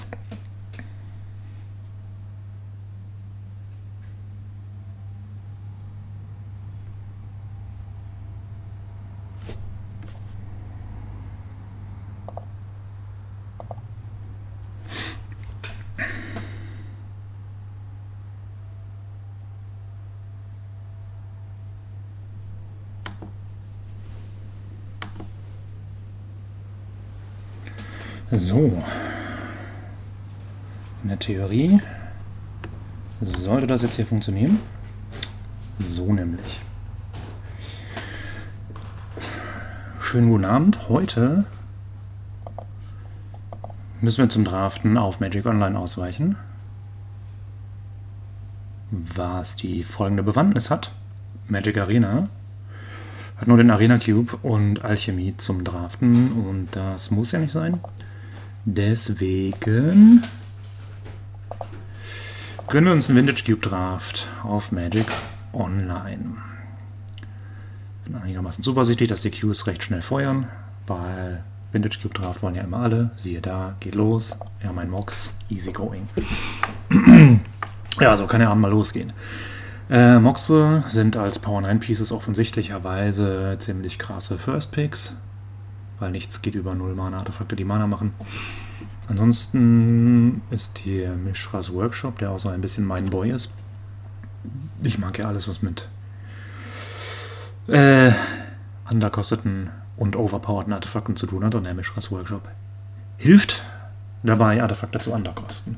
So, in der Theorie sollte das jetzt hier funktionieren. So nämlich. Schönen guten Abend. Heute müssen wir zum Draften auf Magic Online ausweichen, was die folgende Bewandtnis hat. Magic Arena hat nur den Arena Cube und Alchemie zum Draften und das muss ja nicht sein. Deswegen gönnen wir uns einen Vintage Cube Draft auf Magic Online. Bin einigermaßen zuversichtlich, dass die Qs recht schnell feuern, weil Vintage Cube Draft wollen ja immer alle. Siehe da, geht los. Ja, mein Mox, easy going. Ja, so kann der Abend mal losgehen. Moxe sind als Power 9 Pieces offensichtlicherweise ziemlich krasse First Picks, weil nichts geht über 0 Mana Artefakte, die Mana machen. Ansonsten ist hier Mishras Workshop, der auch so ein bisschen mein Boy ist. Ich mag ja alles, was mit undercosteten und overpowerten Artefakten zu tun hat, und der Mishras Workshop hilft dabei, Artefakte zu undercosten.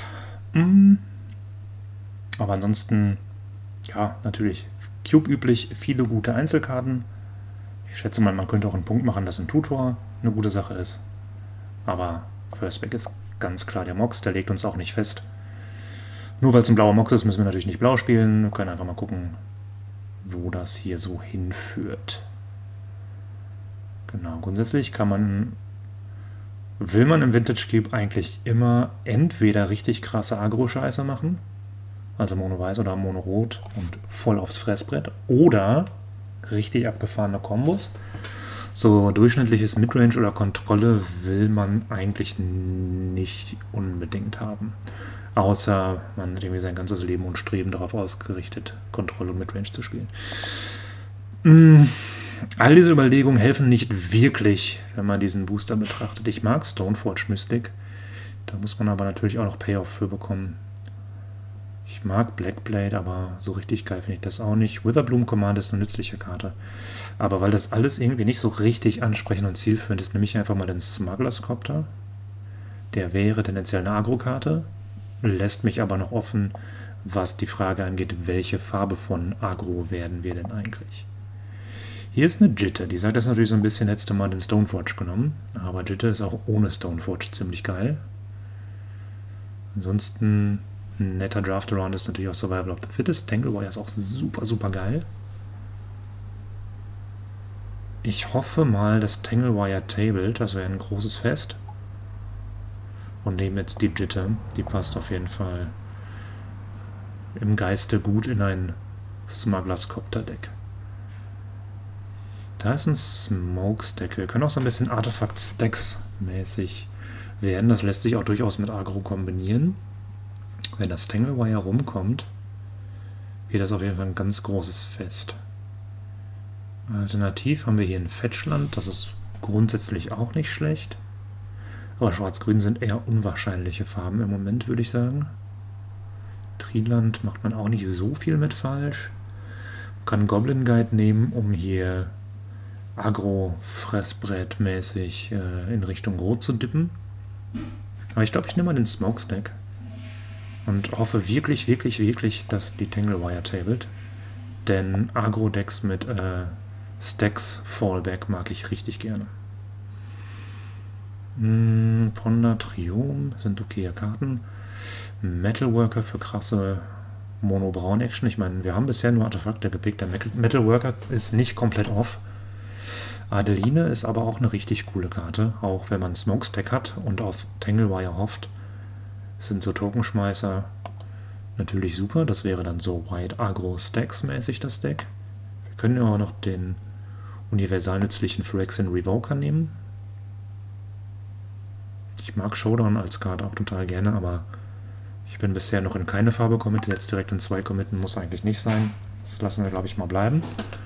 Aber ansonsten, ja, natürlich Cube üblich, viele gute Einzelkarten. Ich schätze mal, man könnte auch einen Punkt machen, dass ein Tutor eine gute Sache ist. Aber First Pick ist ganz klar der Mox, der legt uns auch nicht fest. Nur weil es ein blauer Mox ist, müssen wir natürlich nicht blau spielen. Wir können einfach mal gucken, wo das hier so hinführt. Genau, grundsätzlich will man im Vintage Cube eigentlich immer entweder richtig krasse Agro-Scheiße machen, also Mono-Weiß oder Mono-Rot und voll aufs Fressbrett, oder richtig abgefahrene Kombos. So durchschnittliches Midrange oder Kontrolle will man eigentlich nicht unbedingt haben. Außer man hat irgendwie sein ganzes Leben und Streben darauf ausgerichtet, Kontrolle und Midrange zu spielen. All diese Überlegungen helfen nicht wirklich, wenn man diesen Booster betrachtet. Ich mag Stoneforge Mystic, da muss man aber natürlich auch noch Payoff für bekommen. Ich mag Blackblade, aber so richtig geil finde ich das auch nicht. Witherbloom Command ist eine nützliche Karte. Aber weil das alles irgendwie nicht so richtig ansprechend und zielführend ist, nehme ich einfach mal den Smuggler's Copter. Der wäre tendenziell eine Agro-Karte, lässt mich aber noch offen, was die Frage angeht, welche Farbe von Agro werden wir denn eigentlich. Hier ist eine Jitte, die sagt das natürlich so ein bisschen, letzte Mal den Stoneforge genommen, aber Jitte ist auch ohne Stoneforge ziemlich geil. Ansonsten ein netter Draft-Around ist natürlich auch Survival of the Fittest. Tanglewire ist auch super, super geil. Ich hoffe mal, dass Tanglewire tabled, das wäre ein großes Fest. Und nehmen jetzt die Jitte, die passt auf jeden Fall im Geiste gut in ein Smuggler's Copter Deck. Da ist ein Smoke-Stack. Wir können auch so ein bisschen Artefakt-Stacks mäßig werden. Das lässt sich auch durchaus mit Agro kombinieren. Wenn das Tanglewire rumkommt, wird das auf jeden Fall ein ganz großes Fest. Alternativ haben wir hier ein Fetchland, das ist grundsätzlich auch nicht schlecht. Aber Schwarz-Grün sind eher unwahrscheinliche Farben im Moment, würde ich sagen. Triland macht man auch nicht so viel mit falsch. Man kann Goblin Guide nehmen, um hier Agro-Fressbrett-mäßig in Richtung Rot zu dippen. Aber ich glaube, ich nehme mal den Smokestack. Und hoffe wirklich, wirklich, wirklich, dass die Tanglewire tabled. Denn Agro-Decks mit Stacks Fallback mag ich richtig gerne. Ponda Triom sind okaye Karten. Metalworker für krasse Mono-Braun-Action. Ich meine, wir haben bisher nur Artefakte gepickt. Der Metalworker ist nicht komplett off. Adeline ist aber auch eine richtig coole Karte, auch wenn man Smokestack hat und auf Tanglewire hofft. Das sind so Tokenschmeißer natürlich super. Das wäre dann so White Agro Stacks mäßig das Deck. Wir können ja auch noch den universal nützlichen Phyrexian Revoker nehmen. Ich mag Showdown als Karte auch total gerne, aber ich bin bisher noch in keine Farbe committed. Jetzt direkt in 2 committen muss eigentlich nicht sein. Das lassen wir, glaube ich, mal bleiben.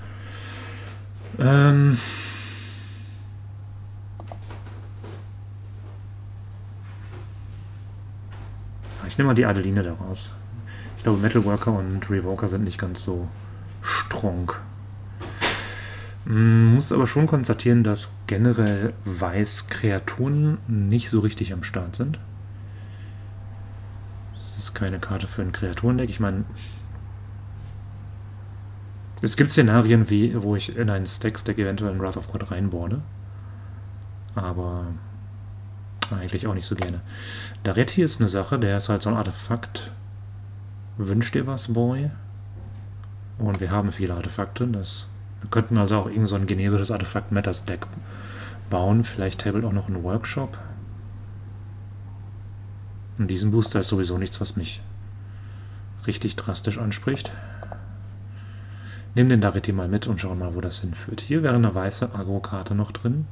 Ich nehme mal die Adeline daraus. Ich glaube, Metalworker und Revoker sind nicht ganz so strong. Muss aber schon konstatieren, dass generell Weiß-Kreaturen nicht so richtig am Start sind. Das ist keine Karte für ein Kreaturendeck. Ich meine, es gibt Szenarien, wo ich in ein Stacks-Deck eventuell in Wrath of God reinboarde. Aber eigentlich auch nicht so gerne. Daretti ist eine Sache, der ist halt so ein Artefakt. Wünsch dir was, Boy? Und wir haben viele Artefakte. Wir könnten also auch irgend so ein generisches Artefakt-Metas-Deck bauen. Vielleicht Table auch noch einen Workshop. In diesem Booster ist sowieso nichts, was mich richtig drastisch anspricht. Nehmen den Daretti mal mit und schauen mal, wo das hinführt. Hier wäre eine weiße Agro-Karte noch drin.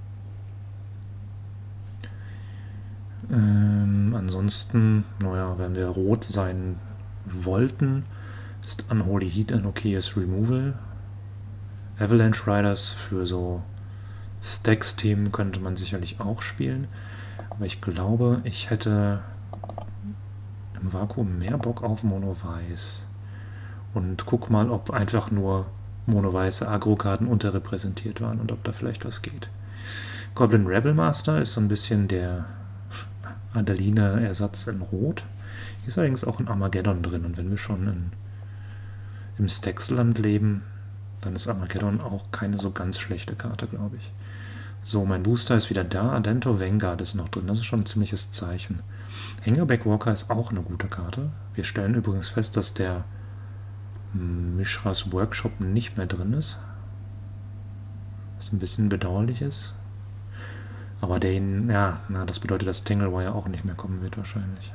Ansonsten, naja, wenn wir rot sein wollten, ist Unholy Heat ein okayes Removal. Avalanche Riders für so Stacks-Themen könnte man sicherlich auch spielen. Aber ich glaube, ich hätte im Vakuum mehr Bock auf Mono-Weiß. Und guck mal, ob einfach nur mono-weiße Agro-Karten unterrepräsentiert waren und ob da vielleicht was geht. Goblin Rebel Master ist so ein bisschen der Adeline-Ersatz in Rot. Hier ist allerdings auch ein Armageddon drin. Und wenn wir schon im Stacksland leben, dann ist Armageddon auch keine so ganz schlechte Karte, glaube ich. So, mein Booster ist wieder da. Adento Vanguard ist noch drin. Das ist schon ein ziemliches Zeichen. Hängerback Walker ist auch eine gute Karte. Wir stellen übrigens fest, dass der Mishras Workshop nicht mehr drin ist. Was ein bisschen bedauerlich ist. Aber das bedeutet, dass Tanglewire auch nicht mehr kommen wird wahrscheinlich.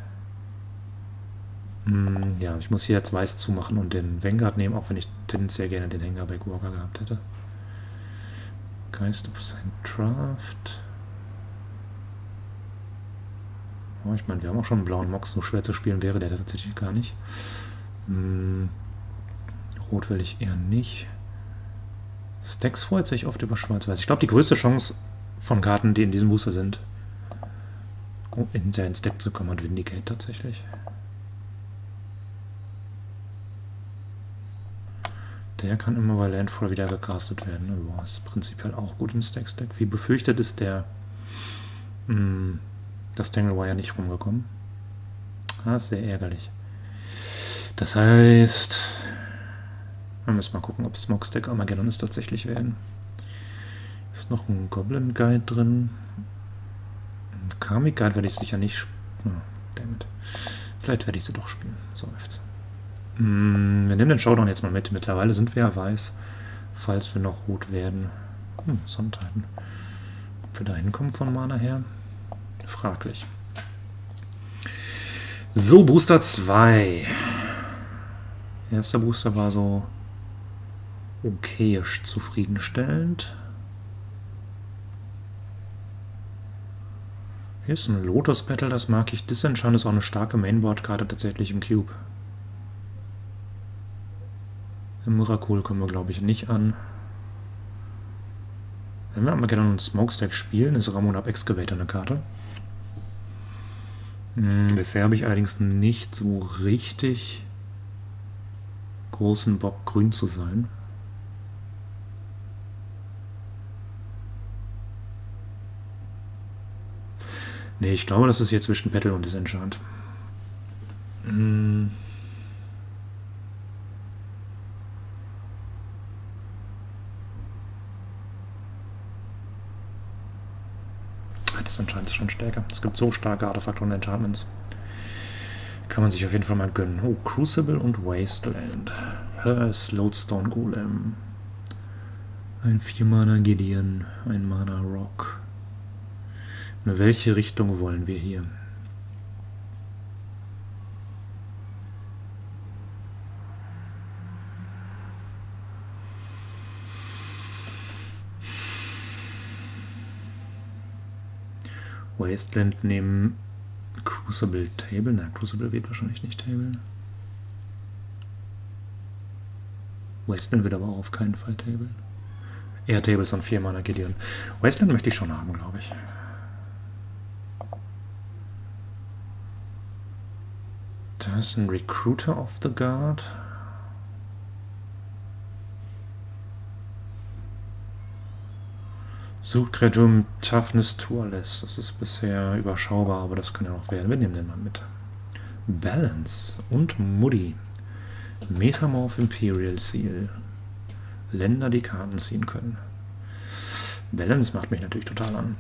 Ja, ich muss hier jetzt Weiß zumachen und den Vanguard nehmen, auch wenn ich tendenziell gerne den Hängerback Walker gehabt hätte. Geist of St. Draft. Oh, ich meine, wir haben auch schon einen blauen Mox, so schwer zu spielen wäre der tatsächlich gar nicht. Rot will ich eher nicht. Stacks freut sich oft über Schwarz-Weiß. Ich glaube, die größte Chance von Karten, die in diesem Booster sind, hinterher ins Deck zu kommen, hat Vindicate tatsächlich. Der kann immer bei Landfall wieder gecastet werden. Boah, ist prinzipiell auch gut im Stacks-Deck. Wie befürchtet ist das Tanglewire nicht rumgekommen. Ist sehr ärgerlich. Das heißt, wir müssen mal gucken, ob Smokestack Armageddon es tatsächlich werden. Ist noch ein Goblin Guide drin. Ein Karmic Guide werde ich sicher nicht spielen. Dammit. Vielleicht werde ich sie doch spielen. So läuft's. Wir nehmen den Showdown jetzt mal mit. Mittlerweile sind wir ja weiß, falls wir noch rot werden. Sonnenteiten. Ob wir da hinkommen von Mana her? Fraglich. So, Booster 2. Erster Booster war so okayisch zufriedenstellend. Hier ist ein Lotus Battle, das mag ich. Disenchant ist auch eine starke Mainboard-Karte tatsächlich im Cube. Im Miracle kommen wir, glaube ich, nicht an. Wenn wir Armageddon und Smokestack spielen, ist Ramunap Excavator eine Karte. Bisher habe ich allerdings nicht so richtig großen Bock, grün zu sein. Nee, ich glaube, das ist hier zwischen Battle und Disenchant. Disenchant ist schon stärker. Es gibt so starke Artefakte und Enchantments. Kann man sich auf jeden Fall mal gönnen. Oh, Crucible und Wasteland. Lodestone Golem. Ein 4-Mana Gideon. Ein Mana Rock. In welche Richtung wollen wir hier? Wasteland nehmen Crucible Table. Na, Crucible wird wahrscheinlich nicht Table. Wasteland wird aber auch auf keinen Fall Table. Eher Tables und 4 Mana Gideon. Wasteland möchte ich schon haben, glaube ich. Da ist ein Recruiter of the Guard. Sucht Kreatur Toughness Tourless. Das ist bisher überschaubar, aber das kann ja noch werden. Wir nehmen den mal mit. Balance und Moody. Metamorph Imperial Seal. Länder, die Karten ziehen können. Balance macht mich natürlich total an.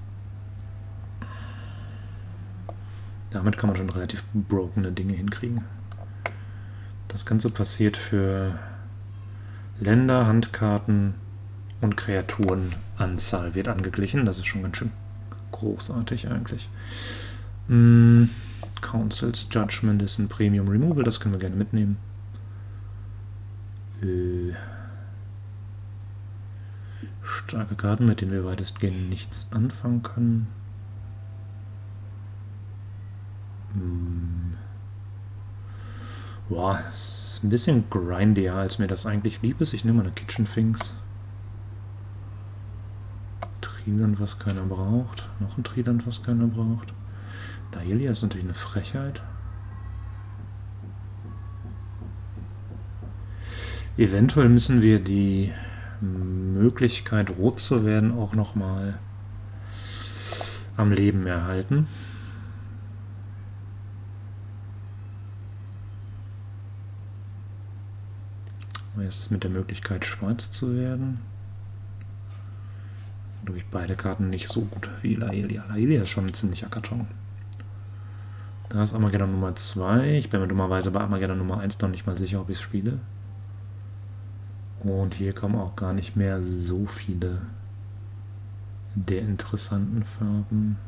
Damit kann man schon relativ brokene Dinge hinkriegen. Das Ganze passiert für Länder, Handkarten und Kreaturenanzahl wird angeglichen. Das ist schon ganz schön großartig eigentlich. Council's Judgment ist ein Premium Removal, das können wir gerne mitnehmen. Starke Karten, mit denen wir weitestgehend nichts anfangen können. Boah, ist ein bisschen grindier, als mir das eigentlich lieb ist. Ich nehme mal eine Kitchen Finks. Triland, was keiner braucht. Noch ein Triland, was keiner braucht. Dahlia ist natürlich eine Frechheit. Eventuell müssen wir die Möglichkeit, rot zu werden, auch nochmal am Leben erhalten. Jetzt mit der Möglichkeit, schwarz zu werden. Durch beide Karten nicht so gut wie Laelia. Laelia ist schon ein ziemlicher Karton. Da ist Armageddon Nummer 2. Ich bin mir dummerweise bei Armageddon Nummer 1 noch nicht mal sicher, ob ich es spiele. Und hier kommen auch gar nicht mehr so viele der interessanten Farben.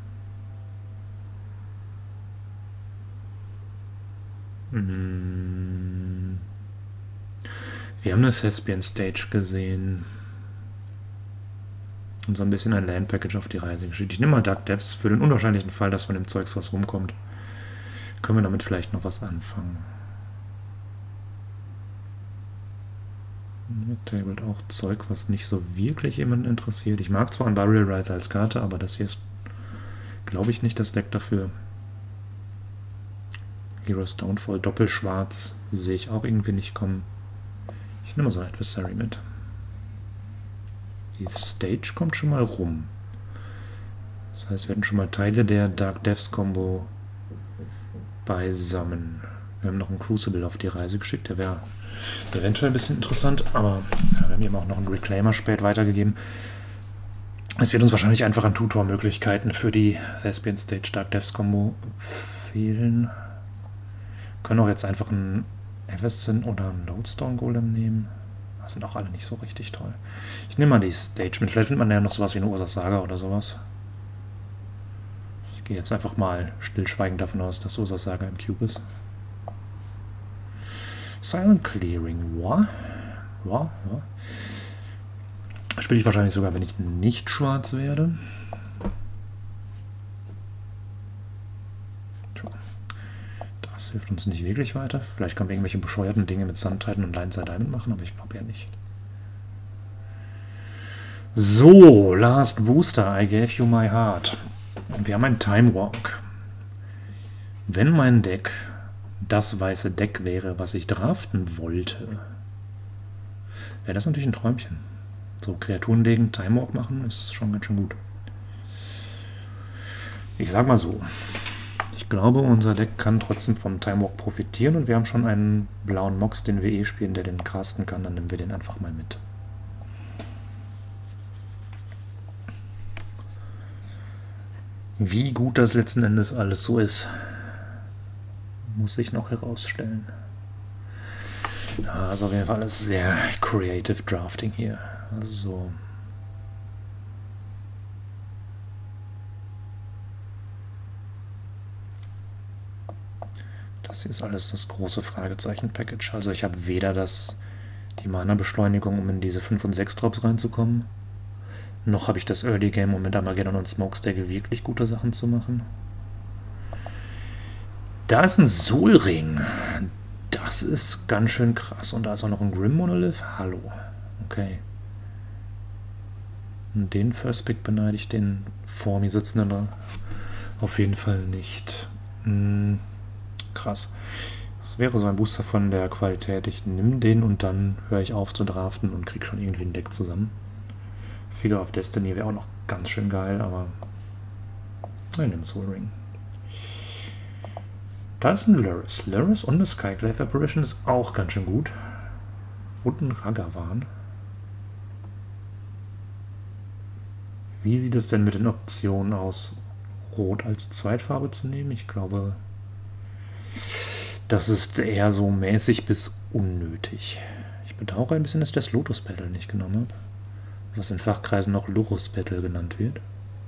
Wir haben eine Thespian Stage gesehen und so ein bisschen ein Land Package auf die Reise geschickt. Ich nehme mal Dark Depths für den unwahrscheinlichen Fall, dass von dem Zeugs was rumkommt. Können wir damit vielleicht noch was anfangen. Tabled auch Zeug, was nicht so wirklich jemanden interessiert. Ich mag zwar ein Burial Riser als Karte, aber das hier ist, glaube ich, nicht das Deck dafür. Heroes Downfall, Doppelschwarz, sehe ich auch irgendwie nicht kommen. Ich nehme mal so ein Adversary mit. Die Stage kommt schon mal rum. Das heißt, wir hatten schon mal Teile der Dark Depths Combo beisammen. Wir haben noch einen Crucible auf die Reise geschickt, der wäre eventuell ein bisschen interessant, aber wir haben ihm auch noch einen Reclaimer spät weitergegeben. Es wird uns wahrscheinlich einfach an Tutor-Möglichkeiten für die Thespian Stage Dark Depths Combo fehlen. Wir können auch jetzt einfach einen Everson oder einen Lodestone Golem nehmen. Das sind auch alle nicht so richtig toll. Ich nehme mal die Stage mit. Vielleicht findet man ja noch sowas wie eine Ursas Saga oder sowas. Ich gehe jetzt einfach mal stillschweigend davon aus, dass Ursas Saga im Cube ist. Silent Clearing. Wow. Wow. Ja. Spiele ich wahrscheinlich sogar, wenn ich nicht schwarz werde. Das hilft uns nicht wirklich weiter. Vielleicht können wir irgendwelche bescheuerten Dinge mit Sun Titan und Lion Side Diamond machen, aber ich glaube ja nicht. So, Last Booster, I gave you my heart. Wir haben einen Time Walk. Wenn mein Deck das weiße Deck wäre, was ich draften wollte, wäre das natürlich ein Träumchen. So, Kreaturen legen, Time Walk machen, ist schon ganz schön gut. Ich sag mal so, ich glaube, unser Deck kann trotzdem vom Time Walk profitieren und wir haben schon einen blauen Mox, den wir spielen, der den casten kann, dann nehmen wir den einfach mal mit. Wie gut das letzten Endes alles so ist, muss sich noch herausstellen. Also auf jeden Fall alles sehr creative Drafting hier. Also das hier ist alles das große Fragezeichen-Package. Also ich habe weder die Mana-Beschleunigung, um in diese 5 und 6 Drops reinzukommen, Noch habe ich das Early Game, um mit Armageddon und Smokestack wirklich gute Sachen zu machen. Da ist ein Solring. Das ist ganz schön krass. Und da ist auch noch ein Grim Monolith. Hallo. Okay. Und den First Pick beneide ich den vor mir sitzenden auf jeden Fall nicht. Krass. Das wäre so ein Booster von der Qualität. Ich nehme den und dann höre ich auf zu draften und kriege schon irgendwie ein Deck zusammen. Figure of Destiny wäre auch noch ganz schön geil, aber ich nehme Soul Ring. Da ist ein Lurrus. Lurrus und eine Skyclave Apparition ist auch ganz schön gut. Und ein Ragavan. Wie sieht es denn mit den Optionen aus, Rot als Zweitfarbe zu nehmen? Ich glaube, das ist eher so mäßig bis unnötig. Ich bedauere ein bisschen, dass ich das Lotus Battle nicht genommen habe, was in Fachkreisen noch Lurrus Battle genannt wird.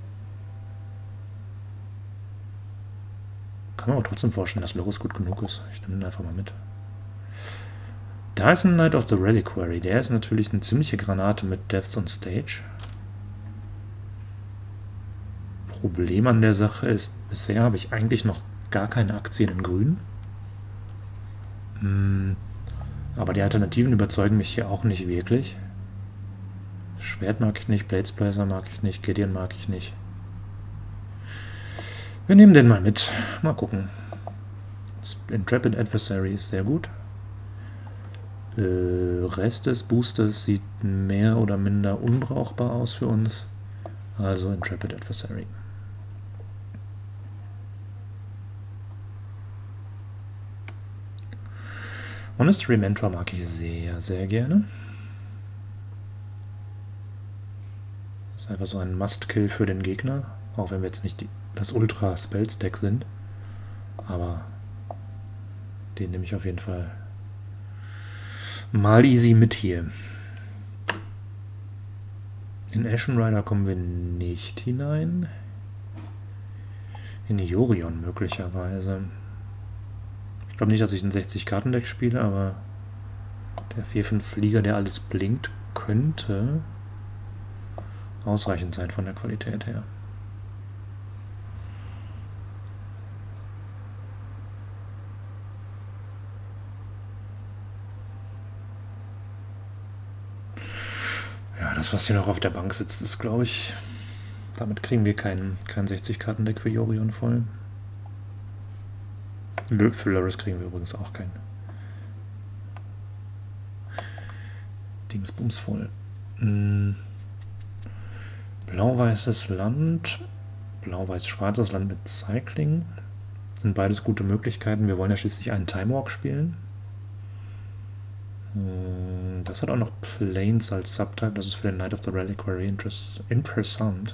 Kann man aber trotzdem vorstellen, dass Lurrus gut genug ist. Ich nehme ihn einfach mal mit. Da ist ein Knight of the Reliquary. Der ist natürlich eine ziemliche Granate mit Depths on Stage. Problem an der Sache ist, bisher habe ich eigentlich noch gar keine Aktien in Grün. Aber die Alternativen überzeugen mich hier auch nicht wirklich. Schwert mag ich nicht, Bladesblazer mag ich nicht, Gideon mag ich nicht. Wir nehmen den mal mit. Mal gucken. Intrepid Adversary ist sehr gut. Rest des Boosters sieht mehr oder minder unbrauchbar aus für uns. Also Intrepid Adversary. Monastery Mentor mag ich sehr, sehr gerne. Das ist einfach so ein Must-Kill für den Gegner, auch wenn wir jetzt nicht das Ultra-Spells-Deck sind. Aber den nehme ich auf jeden Fall mal easy mit hier. In Ashen Rider kommen wir nicht hinein. In Yorion möglicherweise. Ich glaube nicht, dass ich ein 60-Karten-Deck spiele, aber der 4-5 Flieger, der alles blinkt, könnte ausreichend sein von der Qualität her. Ja, das, was hier noch auf der Bank sitzt, ist, glaube ich, damit kriegen wir kein 60-Karten-Deck für Yorion voll. Für Lurrus kriegen wir übrigens auch kein Dingsbums voll. Blau-weißes Land, blau-weiß-schwarzes Land mit Cycling. Sind beides gute Möglichkeiten. Wir wollen ja schließlich einen Time Walk spielen. Das hat auch noch Plains als Subtype. Das ist für den Knight of the Reliquary interessant.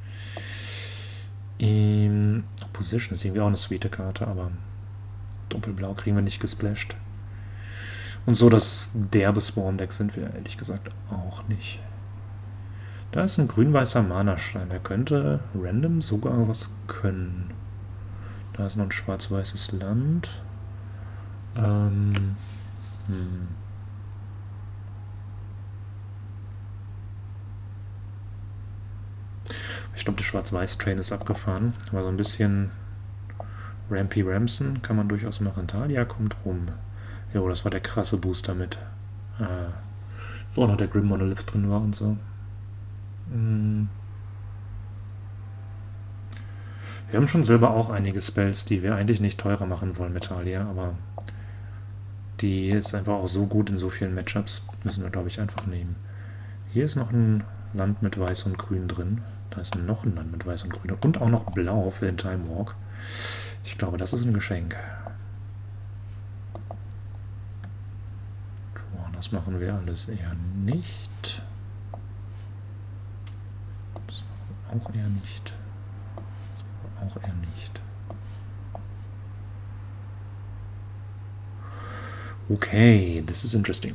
Opposition ist irgendwie auch eine sweete Karte, aber Doppelblau kriegen wir nicht gesplasht. Und so das derbe Swarm-Deck sind wir ehrlich gesagt auch nicht. Da ist ein grün-weißer Mana-Stein. Der könnte random sogar was können. Da ist noch ein schwarz-weißes Land. Ich glaube, der Schwarz-Weiß-Train ist abgefahren. Aber so ein bisschen Rampy Ramson kann man durchaus machen. Talia kommt rum. Jo, das war der krasse Booster mit. Wo auch noch der Grim Monolith drin war und so. Wir haben schon selber auch einige Spells, die wir eigentlich nicht teurer machen wollen mit Talia, aber die ist einfach auch so gut in so vielen Matchups, müssen wir, glaube ich, einfach nehmen. Hier ist noch ein Land mit Weiß und Grün drin. Da ist noch ein Land mit Weiß und Grün und auch noch Blau für den Time Walk. Ich glaube, das ist ein Geschenk. Das machen wir alles eher nicht. Das machen wir auch eher nicht. Das machen wir auch eher nicht. Okay, this is interesting.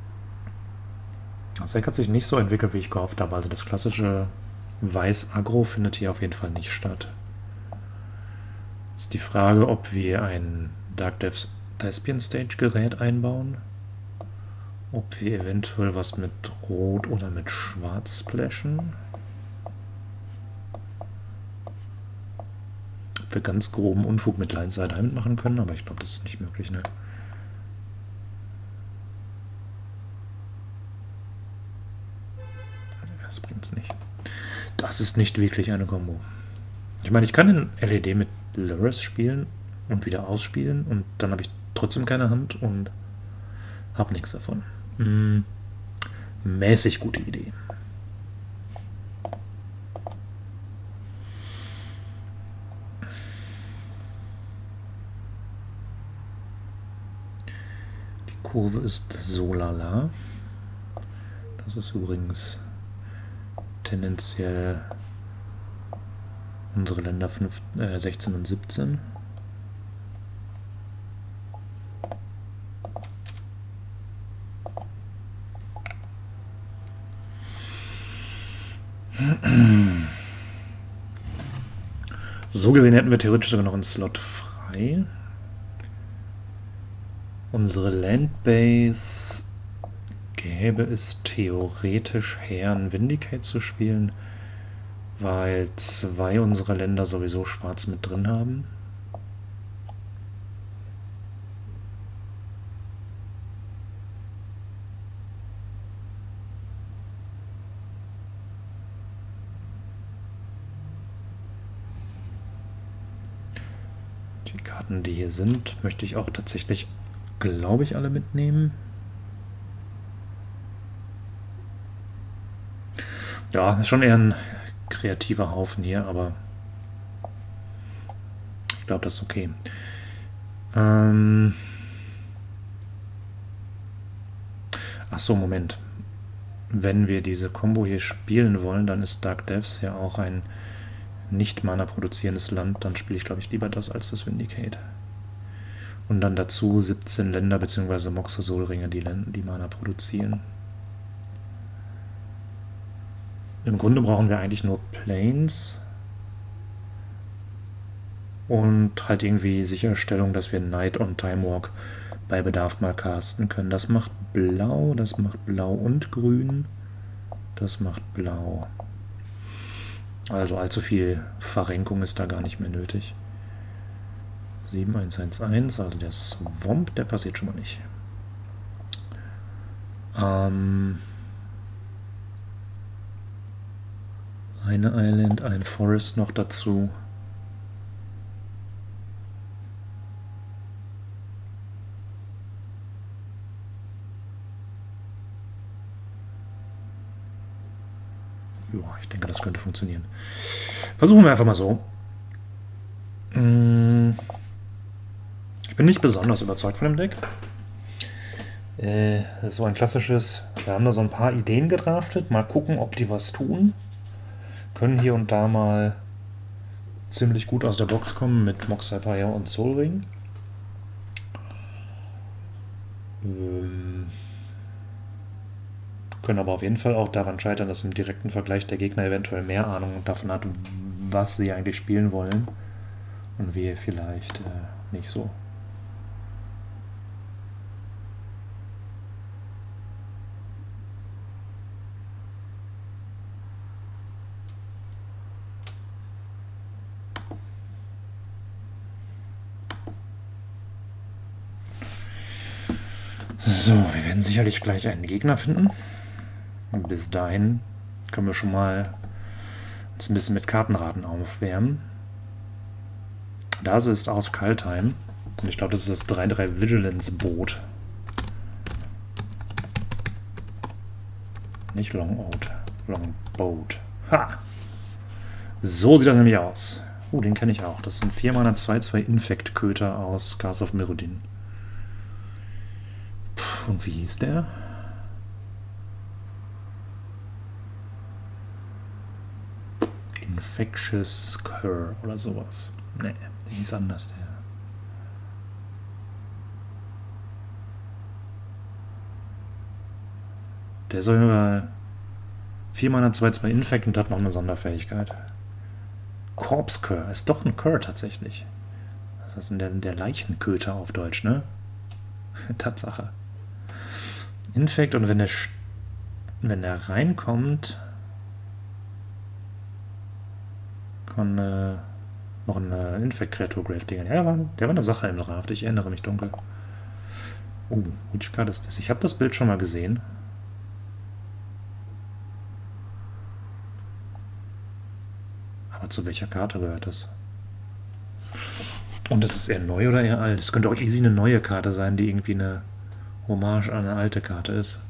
Das Deck hat sich nicht so entwickelt, wie ich gehofft habe. Also das klassische Weiß-Agro findet hier auf jeden Fall nicht statt. Ist die Frage, ob wir ein Dark Depths Thespian Stage Gerät einbauen. Ob wir eventuell was mit Rot oder mit Schwarz splashen. ob wir ganz groben Unfug mit Lineside Diamond machen können, aber ich glaube, das ist nicht möglich, ne? Das bringt's nicht. Das ist nicht wirklich eine Combo. Ich meine, ich kann den LED mit Lurrus spielen und wieder ausspielen und dann habe ich trotzdem keine Hand und habe nichts davon. Mäßig gute Idee. Die Kurve ist so lala. Das ist übrigens tendenziell unsere Länder 16 und 17. So gesehen hätten wir theoretisch sogar noch einen Slot frei. Unsere Landbase gäbe es theoretisch her, einen Vindicate zu spielen, weil 2 unserer Länder sowieso schwarz mit drin haben. Die Karten, die hier sind, möchte ich auch tatsächlich, glaube ich, alle mitnehmen. Ja, ist schon eher ein kreativer Haufen hier, aber ich glaube, das ist okay. Achso, Moment. Wenn wir diese Combo hier spielen wollen, dann ist Dark Depths ja auch ein nicht Mana produzierendes Land. Dann spiele ich, glaube ich, lieber das als das Vindicate. Und dann dazu 17 Länder bzw. Moxosolringe, die Mana produzieren. Im Grunde brauchen wir eigentlich nur Plains und halt irgendwie Sicherstellung, dass wir Night on Time Walk bei Bedarf mal casten können. Das macht Blau und Grün. Das macht Blau. Also allzu viel Verrenkung ist da gar nicht mehr nötig. 7111, also der Swamp, der passiert schon mal nicht. Eine Island, ein Forest noch dazu. Ja, ich denke, das könnte funktionieren. Versuchen wir einfach mal so. Ich bin nicht besonders überzeugt von dem Deck. Das ist so ein klassisches, wir haben da so ein paar Ideen gedraftet, mal gucken, ob die was tun. Können hier und da mal ziemlich gut aus der Box kommen mit Mox Sapphire und Sol Ring. Können aber auf jeden Fall auch daran scheitern, dass im direkten Vergleich der Gegner eventuell mehr Ahnung davon hat, was sie eigentlich spielen wollen und wir vielleicht nicht so. So, wir werden sicherlich gleich einen Gegner finden. Und bis dahin können wir schon mal uns ein bisschen mit Kartenraten aufwärmen. Da ist aus Kaltheim. Und ich glaube, das ist das 3-3 Vigilance Boot. Nicht Longout, Longboat. Ha! So sieht das nämlich aus. Den kenne ich auch. Das sind 4 Mana 2/2 Infekt-Köter aus Scars of Mirrodin. Und wie hieß der? Infectious Cur oder sowas. Ne, der hieß anders, der. Der soll über 4 Mana 2/2 Infect und hat noch eine Sonderfähigkeit. Corpse Cur ist doch ein Cur tatsächlich. Das ist der Leichenköter auf Deutsch, ne? Tatsache. Infekt, und wenn der reinkommt, kann Noch ein Infect-Kreatur Gravedigger. Ja, der war eine Sache im Draft, ich erinnere mich dunkel. Oh, which card ist das? Ich habe das Bild schon mal gesehen. Aber zu welcher Karte gehört das? Und ist es eher neu oder eher alt? Es könnte auch easy eine neue Karte sein, die irgendwie eine Hommage an eine alte Karte ist.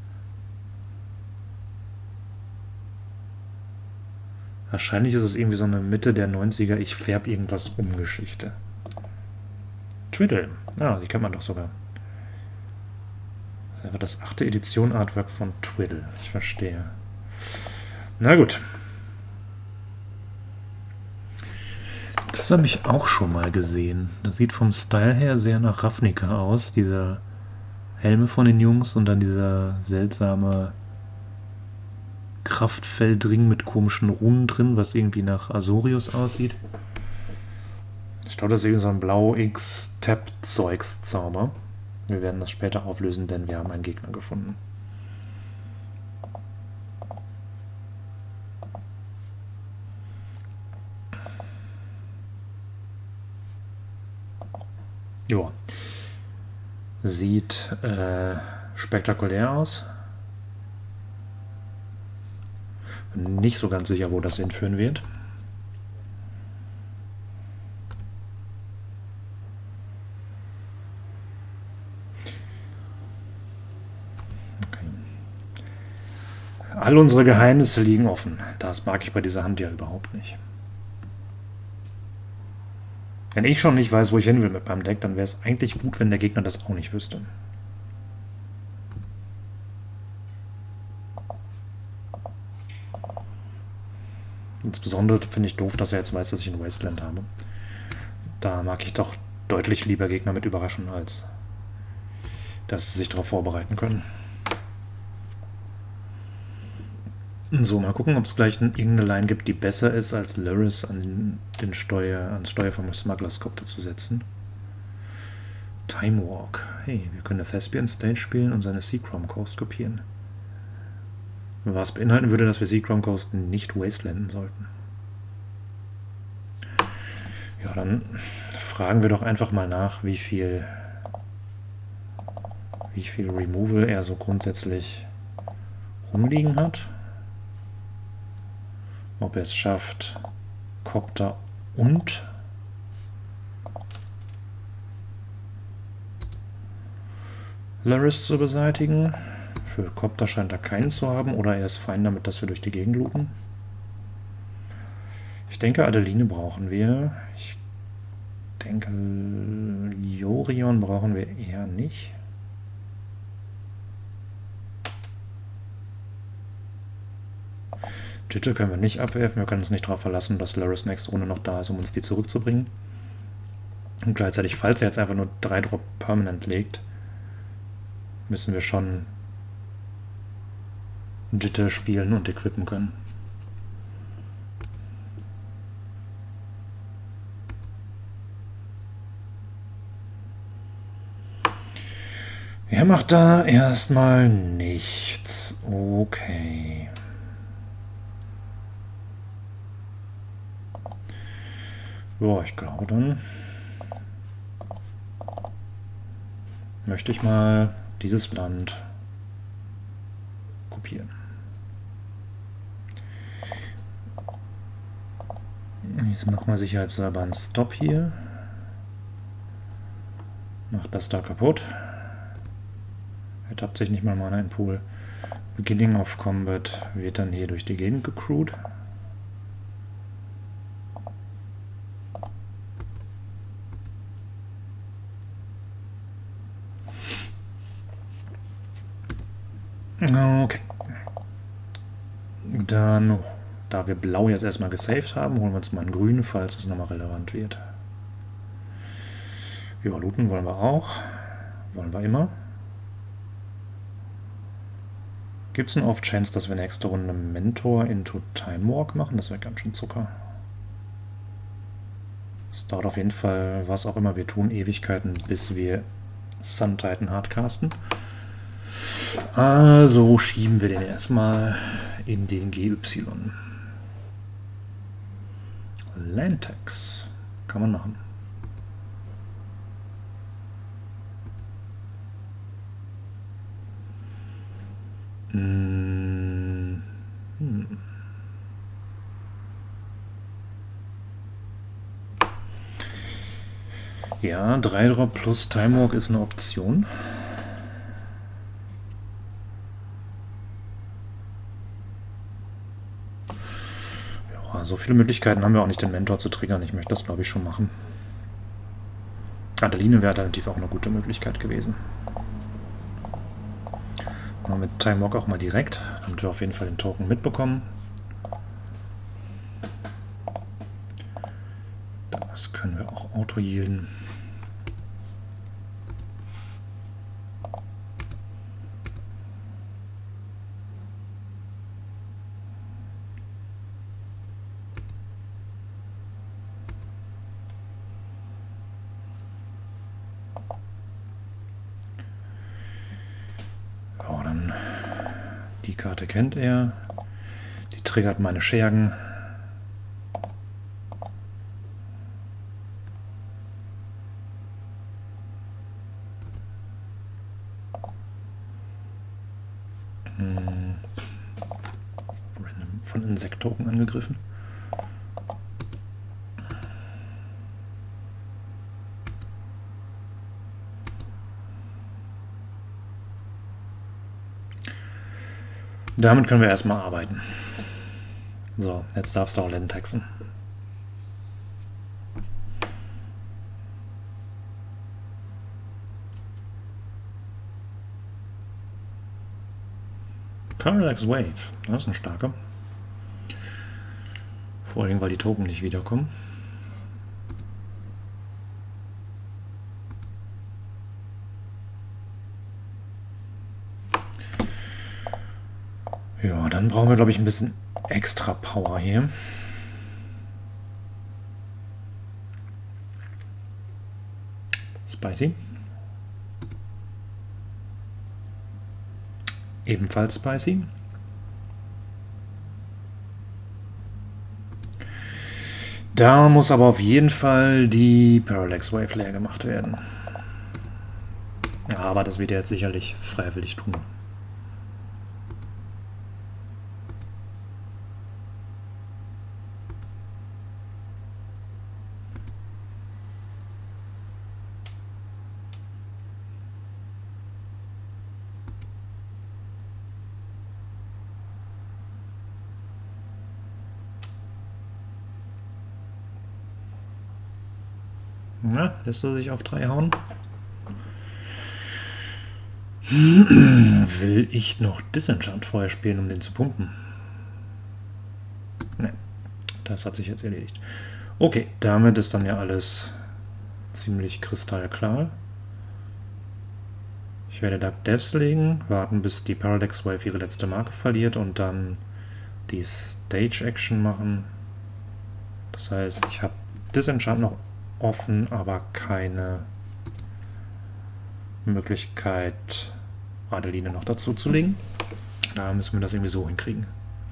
Wahrscheinlich ist es irgendwie so eine Mitte der 90er, ich färbe irgendwas um Geschichte. Twiddle. Ah, die kennt man doch sogar. Das war das 8. Edition Artwork von Twiddle. Ich verstehe. Na gut. Das habe ich auch schon mal gesehen. Das sieht vom Style her sehr nach Ravnica aus. Diese Helme von den Jungs und dann dieser seltsame Kraftfeldring mit komischen Runen drin, was irgendwie nach Azorius aussieht. Ich glaube, das ist irgendwie so ein Blau-X-Tap-Zeugs-Zauber. Wir werden das später auflösen, denn wir haben einen Gegner gefunden. Ja. Sieht spektakulär aus. Bin nicht so ganz sicher, wo das hinführen wird. Okay. All unsere Geheimnisse liegen offen. Das mag ich bei dieser Hand ja überhaupt nicht. Wenn ich schon nicht weiß, wo ich hin will mit meinem Deck, dann wäre es eigentlich gut, wenn der Gegner das auch nicht wüsste. Insbesondere finde ich doof, dass er jetzt weiß, dass ich ein Wasteland habe. Da mag ich doch deutlich lieber Gegner mit überraschen, als dass sie sich darauf vorbereiten können. So, mal gucken, ob es gleich irgendeine Line gibt, die besser ist, als Lurrus ans Steuer vom Smuggler's Copter zu setzen. Time Walk. Hey, wir können eine Thespian Stage spielen und seine Seacrom Coast kopieren. Was beinhalten würde, dass wir Seacrom Coast nicht wastelanden sollten. Ja, dann fragen wir doch einfach mal nach, wie viel Removal er so grundsätzlich rumliegen hat. Ob er es schafft, Copter und Lurrus zu beseitigen. Für Copter scheint er keinen zu haben, oder er ist fein damit, dass wir durch die Gegend looten. Ich denke, Adeline brauchen wir. Ich denke, Yorion brauchen wir eher nicht. Jitte können wir nicht abwerfen. Wir können uns nicht darauf verlassen, dass Lurrus nächste Runde noch da ist, um uns die zurückzubringen. Und gleichzeitig, falls er jetzt einfach nur 3 Drop permanent legt, müssen wir schon Jitte spielen und equippen können. Er macht da erstmal nichts. Okay. Ja, ich glaube, dann möchte ich mal dieses Land kopieren. Ich mache mal sicherheitshalber einen Stop hier. Macht das da kaputt. Er tappt sich nicht mal Mana in Pool. Beginning of Combat wird dann hier durch die Gegend gecrewt. Okay. Dann, da wir Blau jetzt erstmal gesaved haben, holen wir uns mal einen Grün, falls es nochmal relevant wird. Ja, looten wollen wir auch. Wollen wir immer. Gibt es eine Off-Chance, dass wir nächste Runde Mentor into Time Walk machen? Das wäre ganz schön Zucker. Es dauert auf jeden Fall, was auch immer wir tun, Ewigkeiten, bis wir Sun Titan hardcasten. Also schieben wir den erstmal in den GY. Landtax. kann man machen. Ja, 3-Drop plus Time Walk ist eine Option. Ja, so viele Möglichkeiten haben wir auch nicht, den Mentor zu triggern. Ich möchte das, glaube ich, schon machen. Adeline wäre alternativ auch eine gute Möglichkeit gewesen. Mal mit Time Walk auch mal direkt, damit wir auf jeden Fall den Token mitbekommen. Das können wir auch auto-yielden. Ja, dann die Karte kennt er. Die triggert meine Schergen. Random von Insekt-Token angegriffen. Damit können wir erstmal arbeiten. So, jetzt darfst du auch Lentexen. Parallax Wave, das ist eine starke. Vor allem, weil die Token nicht wiederkommen. Ja, dann brauchen wir, glaube ich, ein bisschen extra Power hier. Spicy. Ebenfalls spicy. Da muss aber auf jeden Fall die Parallax Wave leer gemacht werden. Ja, aber das wird er jetzt sicherlich freiwillig tun. Na, lässt er sich auf 3 hauen? Will ich noch Disenchant vorher spielen, um den zu pumpen? Ne, das hat sich jetzt erledigt. Okay, damit ist dann ja alles ziemlich kristallklar. Ich werde Dark Depths legen, warten, bis die Parallax Wave ihre letzte Marke verliert und dann die Stage Action machen. Das heißt, ich habe Disenchant noch offen, aber keine Möglichkeit, Adeline noch dazu zu legen. Da müssen wir das irgendwie so hinkriegen.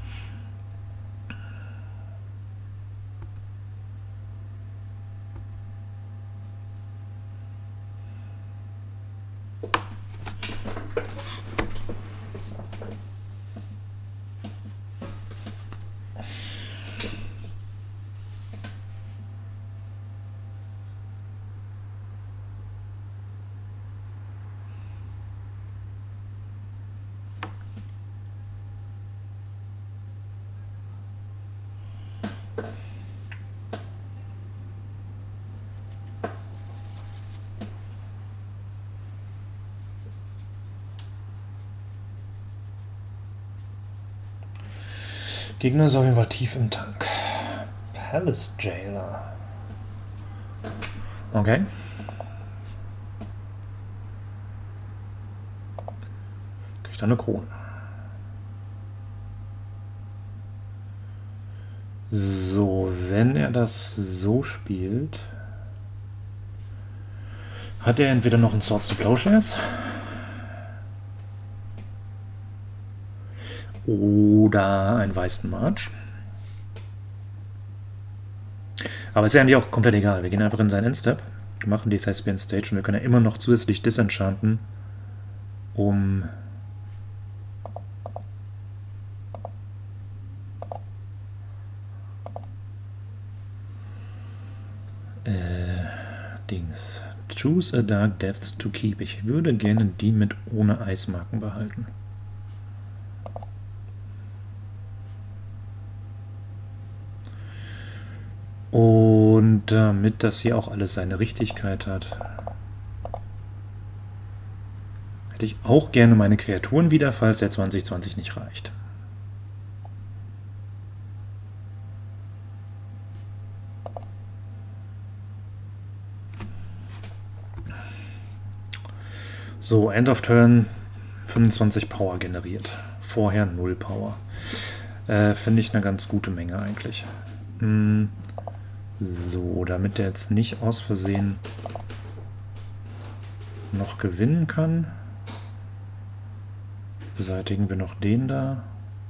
Gegner ist auf jeden Fall tief im Tank. Palace Jailer. Okay. Kriegt er eine Krone. So, wenn er das so spielt, hat er entweder noch einen Swords to Plowshares oder einen weißen March. Aber ist ja eigentlich auch komplett egal. Wir gehen einfach in seinen Endstep, machen die Thespian Stage und wir können ja immer noch zusätzlich disenchanten, um Dings. Choose a Dark Depths to keep. Ich würde gerne die mit ohne Eismarken behalten. Und damit das hier auch alles seine Richtigkeit hat, hätte ich auch gerne meine Kreaturen wieder, falls der 2020 nicht reicht. So, End of Turn 25 Power generiert. Vorher 0 Power. Finde ich eine ganz gute Menge eigentlich. So, damit der jetzt nicht aus Versehen noch gewinnen kann, beseitigen wir noch den da.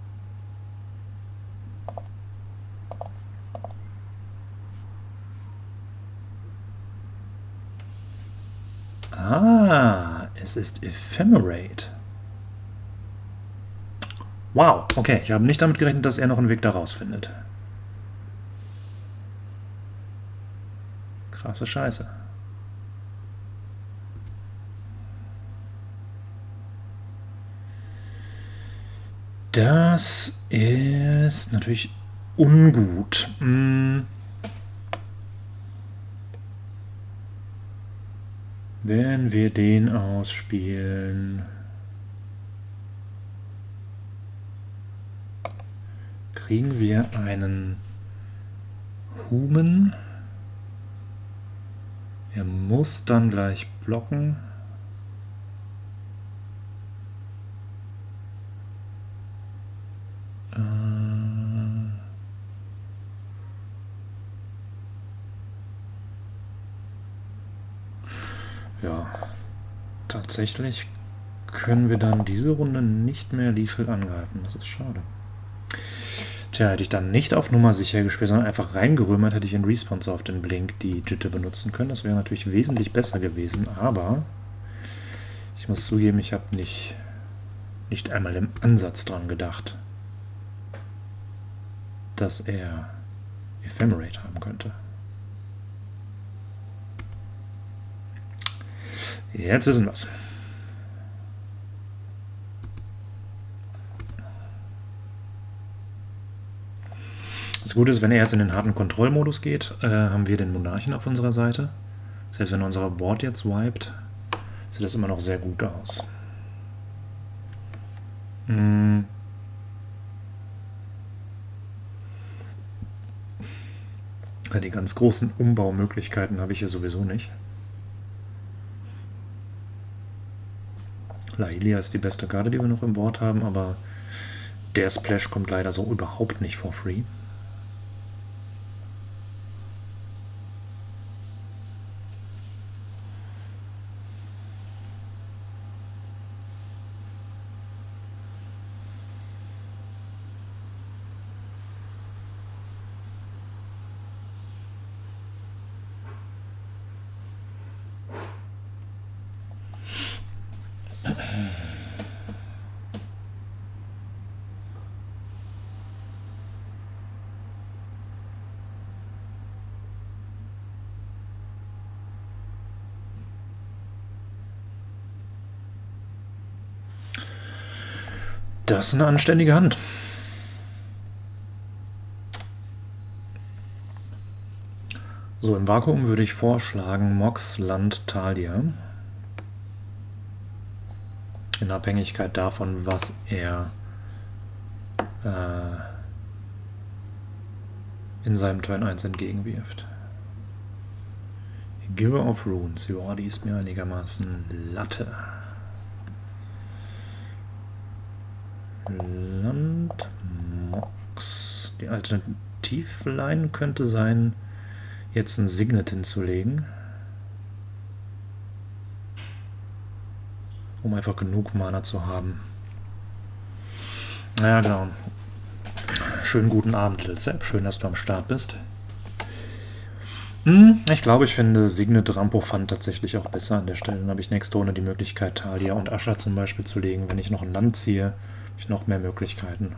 Ah, es ist Ephemerate. Wow, okay, ich habe nicht damit gerechnet, dass er noch einen Weg da rausfindet. Krasse Scheiße. Das ist natürlich ungut. Wenn wir den ausspielen, kriegen wir einen Human. Er muss dann gleich blocken. Ja, tatsächlich können wir dann diese Runde nicht mehr Lethal angreifen. Das ist schade. Tja, hätte ich dann nicht auf Nummer sicher gespielt, sondern einfach reingerömert, hätte ich in Response auf den Blink die Jitte benutzen können. Das wäre natürlich wesentlich besser gewesen, aber ich muss zugeben, ich habe nicht einmal im Ansatz dran gedacht, dass er Ephemerate haben könnte. Jetzt wissen wir es. Das Gute ist, wenn er jetzt in den harten Kontrollmodus geht, haben wir den Monarchen auf unserer Seite. Selbst wenn unser Board jetzt wiped, sieht das immer noch sehr gut aus. Ja, die ganz großen Umbaumöglichkeiten habe ich hier sowieso nicht. Laelia ist die beste Karte, die wir noch im Board haben, aber der Splash kommt leider so überhaupt nicht for free. Das ist eine anständige Hand. So, im Vakuum würde ich vorschlagen Mox Land Thalia. In Abhängigkeit davon, was er in seinem Turn 1 entgegenwirft. Giver of Runes, ja, die ist mir einigermaßen Latte. Land Mox. Die Alternativline könnte sein, jetzt ein Signet hinzulegen, um einfach genug Mana zu haben. Ja, genau. Schönen guten Abend, Little Sepp. Schön, dass du am Start bist. Ich glaube, ich finde Signet Rampophant tatsächlich auch besser an der Stelle. Dann habe ich nächste Runde die Möglichkeit, Thalia und Ascher zum Beispiel zu legen. Wenn ich noch ein Land ziehe, habe ich noch mehr Möglichkeiten.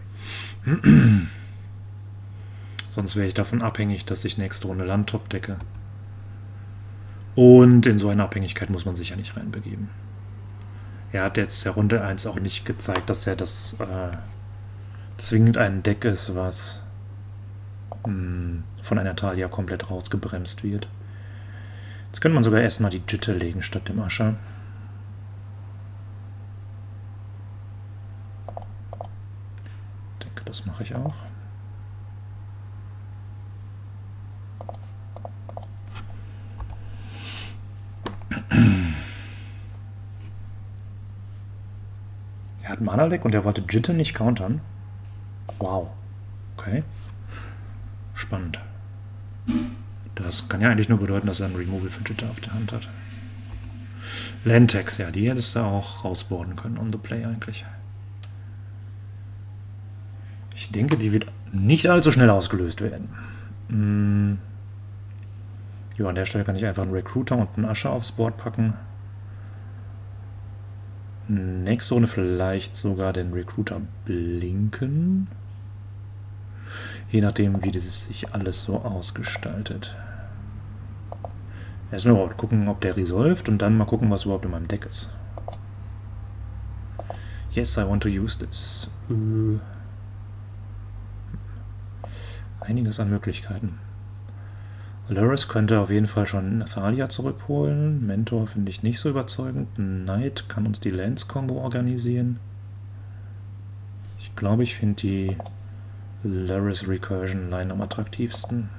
Sonst wäre ich davon abhängig, dass ich nächste Runde Land top decke. Und in so eine Abhängigkeit muss man sich ja nicht reinbegeben. Er hat jetzt der Runde 1 auch nicht gezeigt, dass er das zwingend ein Deck ist, was von einer Thalia komplett rausgebremst wird. Jetzt könnte man sogar erstmal die Jitte legen statt dem Ascher. Ich denke, das mache ich auch. Er hat Mana-Deck und er wollte Jitte nicht countern. Wow. Okay. Spannend. Das kann ja eigentlich nur bedeuten, dass er ein Removal für Jitte auf der Hand hat. Lentex, ja, die hättest du auch rausboarden können on the play eigentlich. Ich denke, die wird nicht allzu schnell ausgelöst werden. Ja, an der Stelle kann ich einfach einen Recruiter und einen Ascher aufs Board packen. Nächste Runde vielleicht sogar den Recruiter blinken. Je nachdem, wie das sich alles so ausgestaltet. Erstmal überhaupt gucken, ob der resolved und dann mal gucken, was überhaupt in meinem Deck ist. Yes, I want to use this. Einiges an Möglichkeiten. Luris könnte auf jeden Fall schon Thalia zurückholen. Mentor finde ich nicht so überzeugend. Knight kann uns die Lance-Combo organisieren. Ich glaube, ich finde die Luris Recursion Line am attraktivsten.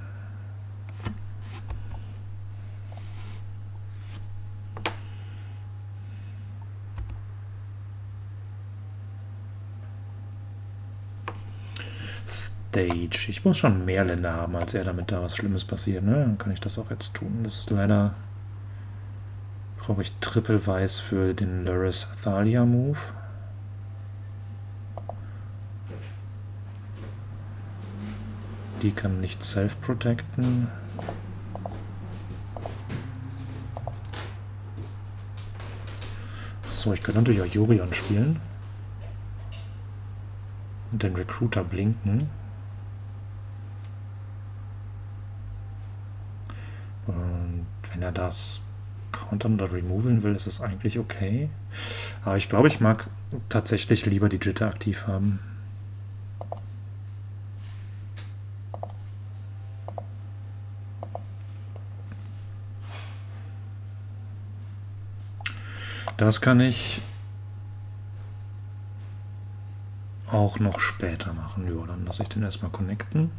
Stage. Ich muss schon mehr Länder haben als er, damit da was Schlimmes passiert. Ne? Dann kann ich das auch jetzt tun. Das ist leider... brauche ich Triple Weiß für den Luris Thalia Move. Die kann nicht self-protecten. Achso, ich könnte natürlich auch Yorion spielen. Und den Recruiter blinken. Und wenn er das countern oder removen will, ist es eigentlich okay. Aber ich glaube, ich mag tatsächlich lieber die Jitte aktiv haben. Das kann ich auch noch später machen. Ja, dann lasse ich den erstmal connecten.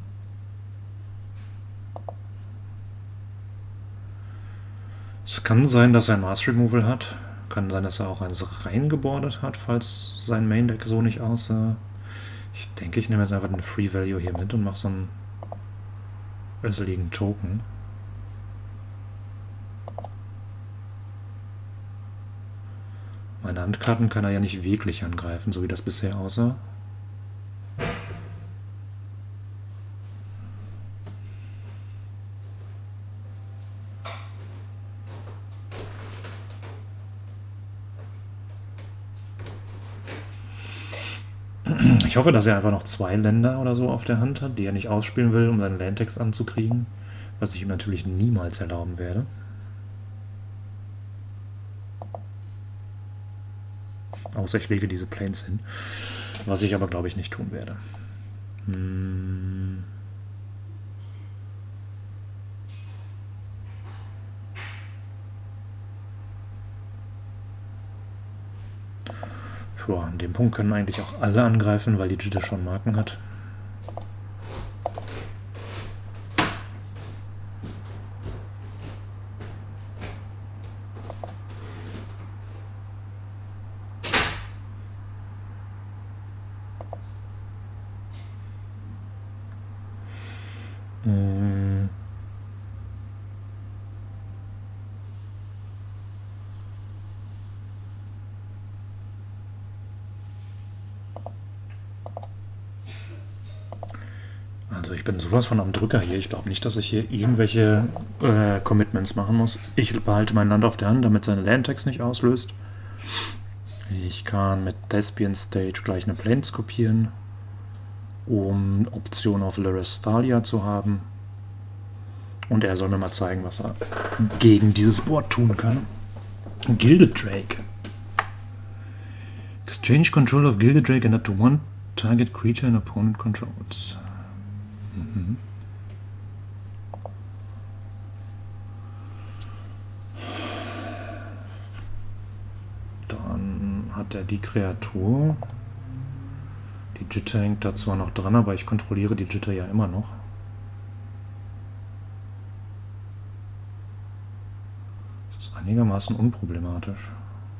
Es kann sein, dass er ein Mars Removal hat. Kann sein, dass er auch eins reingebordet hat, falls sein Main Deck so nicht aussah. Ich denke, ich nehme jetzt einfach den Free Value hier mit und mache so einen öseligen Token. Meine Handkarten kann er ja nicht wirklich angreifen, so wie das bisher aussah. Ich hoffe, dass er einfach noch 2 Länder oder so auf der Hand hat, die er nicht ausspielen will, um seinen Landtext anzukriegen, was ich ihm natürlich niemals erlauben werde. Außer ich lege diese Planes hin, was ich aber, glaube ich, nicht tun werde. Ja, an dem Punkt können eigentlich auch alle angreifen, weil die Jitte schon Marken hat. Also ich bin sowas von am Drücker hier. Ich glaube nicht, dass ich hier irgendwelche Commitments machen muss. Ich behalte mein Land auf der Hand, damit seine Landtax nicht auslöst. Ich kann mit Thespian Stage gleich eine Plains kopieren, um Option auf Lyris Thalia zu haben. Und er soll mir mal zeigen, was er gegen dieses Board tun kann. Gilded Drake. Exchange control of Gilded Drake and up to one target creature an opponent controls. Mhm. Dann hat er die Kreatur. Die Jitter hängt da zwar noch dran, aber ich kontrolliere die Jitter ja immer noch. Das ist einigermaßen unproblematisch.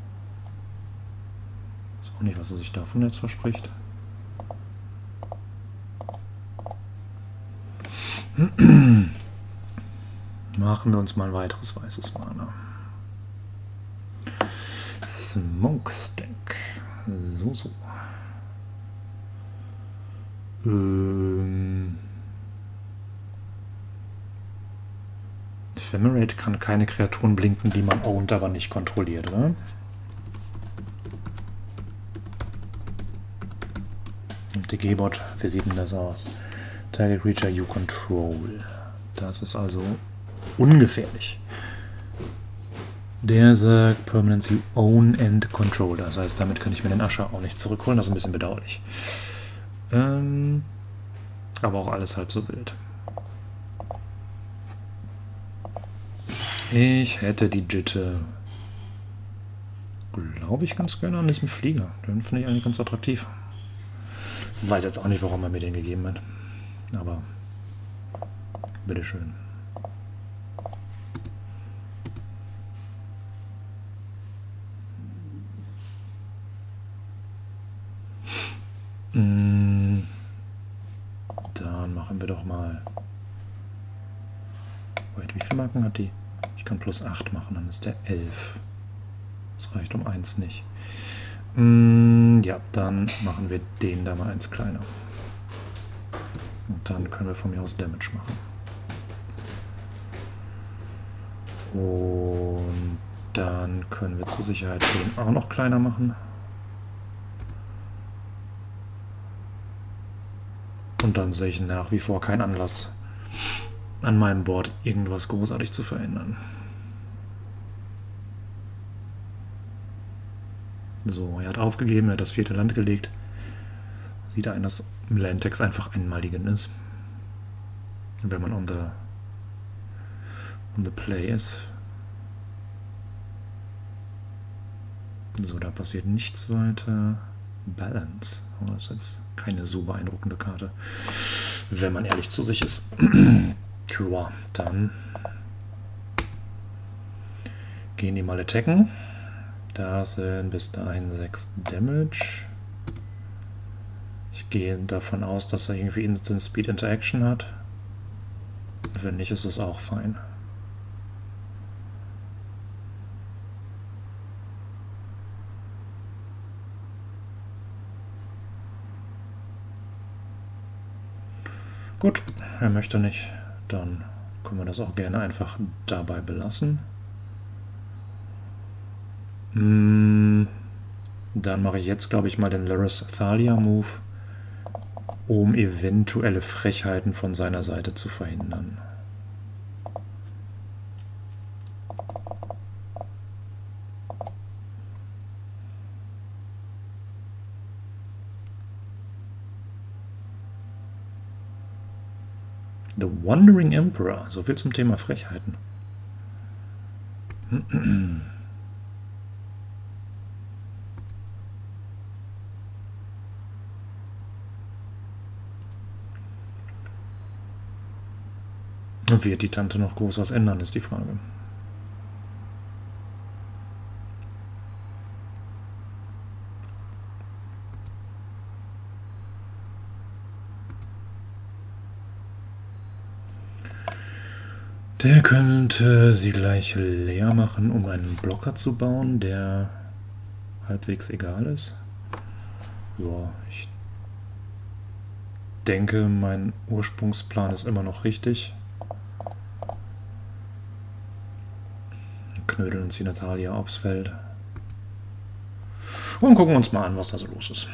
Ich weiß auch nicht, was er sich davon jetzt verspricht. Machen wir uns mal ein weiteres weißes Mana. Smokestack. So. Ephemerate kann keine Kreaturen blinken, die man ownt, aber nicht kontrolliert, oder? Und die G-Bot, wie sieht denn das aus? Target Creature you control. Das ist also ungefährlich. Der sagt Permanence you own and control. Das heißt, damit kann ich mir den Ascher auch nicht zurückholen. Das ist ein bisschen bedauerlich. Aber auch alles halb so wild. Ich hätte die Jitte, glaube ich, ganz gerne an diesem Flieger. Den finde ich eigentlich ganz attraktiv. Weiß jetzt auch nicht, warum er mir den gegeben hat. Aber bitteschön. Dann machen wir doch mal. Wait, wie viele Marken hat die? Ich kann plus 8 machen, dann ist der 11. Das reicht um 1 nicht. Ja, dann machen wir den da mal 1 kleiner. Und dann können wir von mir aus Damage machen. Und dann können wir zur Sicherheit den auch noch kleiner machen. Und dann sehe ich nach wie vor keinen Anlass, an meinem Board irgendwas großartig zu verändern. So, er hat aufgegeben, er hat das 4. Land gelegt. Sieht ein, dass Landtax einfach einmaligen ist. Wenn man on the play ist. So, da passiert nichts weiter. Balance. Oh, das ist jetzt keine so beeindruckende Karte, wenn man ehrlich zu sich ist. Tja, dann gehen die mal attacken. Da sind bis dahin 6 Damage. Ich gehe davon aus, dass er irgendwie Instant Speed Interaction hat. Wenn nicht, ist es auch fein. Gut, er möchte nicht. Dann können wir das auch gerne einfach dabei belassen. Dann mache ich jetzt, glaube ich, mal den Lyris Thalia Move, um eventuelle Frechheiten von seiner Seite zu verhindern. The Wandering Emperor, so viel zum Thema Frechheiten. Wird die Tante noch groß was ändern, ist die Frage. Der könnte sie gleich leer machen, um einen Blocker zu bauen, der halbwegs egal ist. Ja, denke, mein Ursprungsplan ist immer noch richtig. Knödeln uns die Natalia aufs Feld. Und gucken uns mal an, was da so los ist.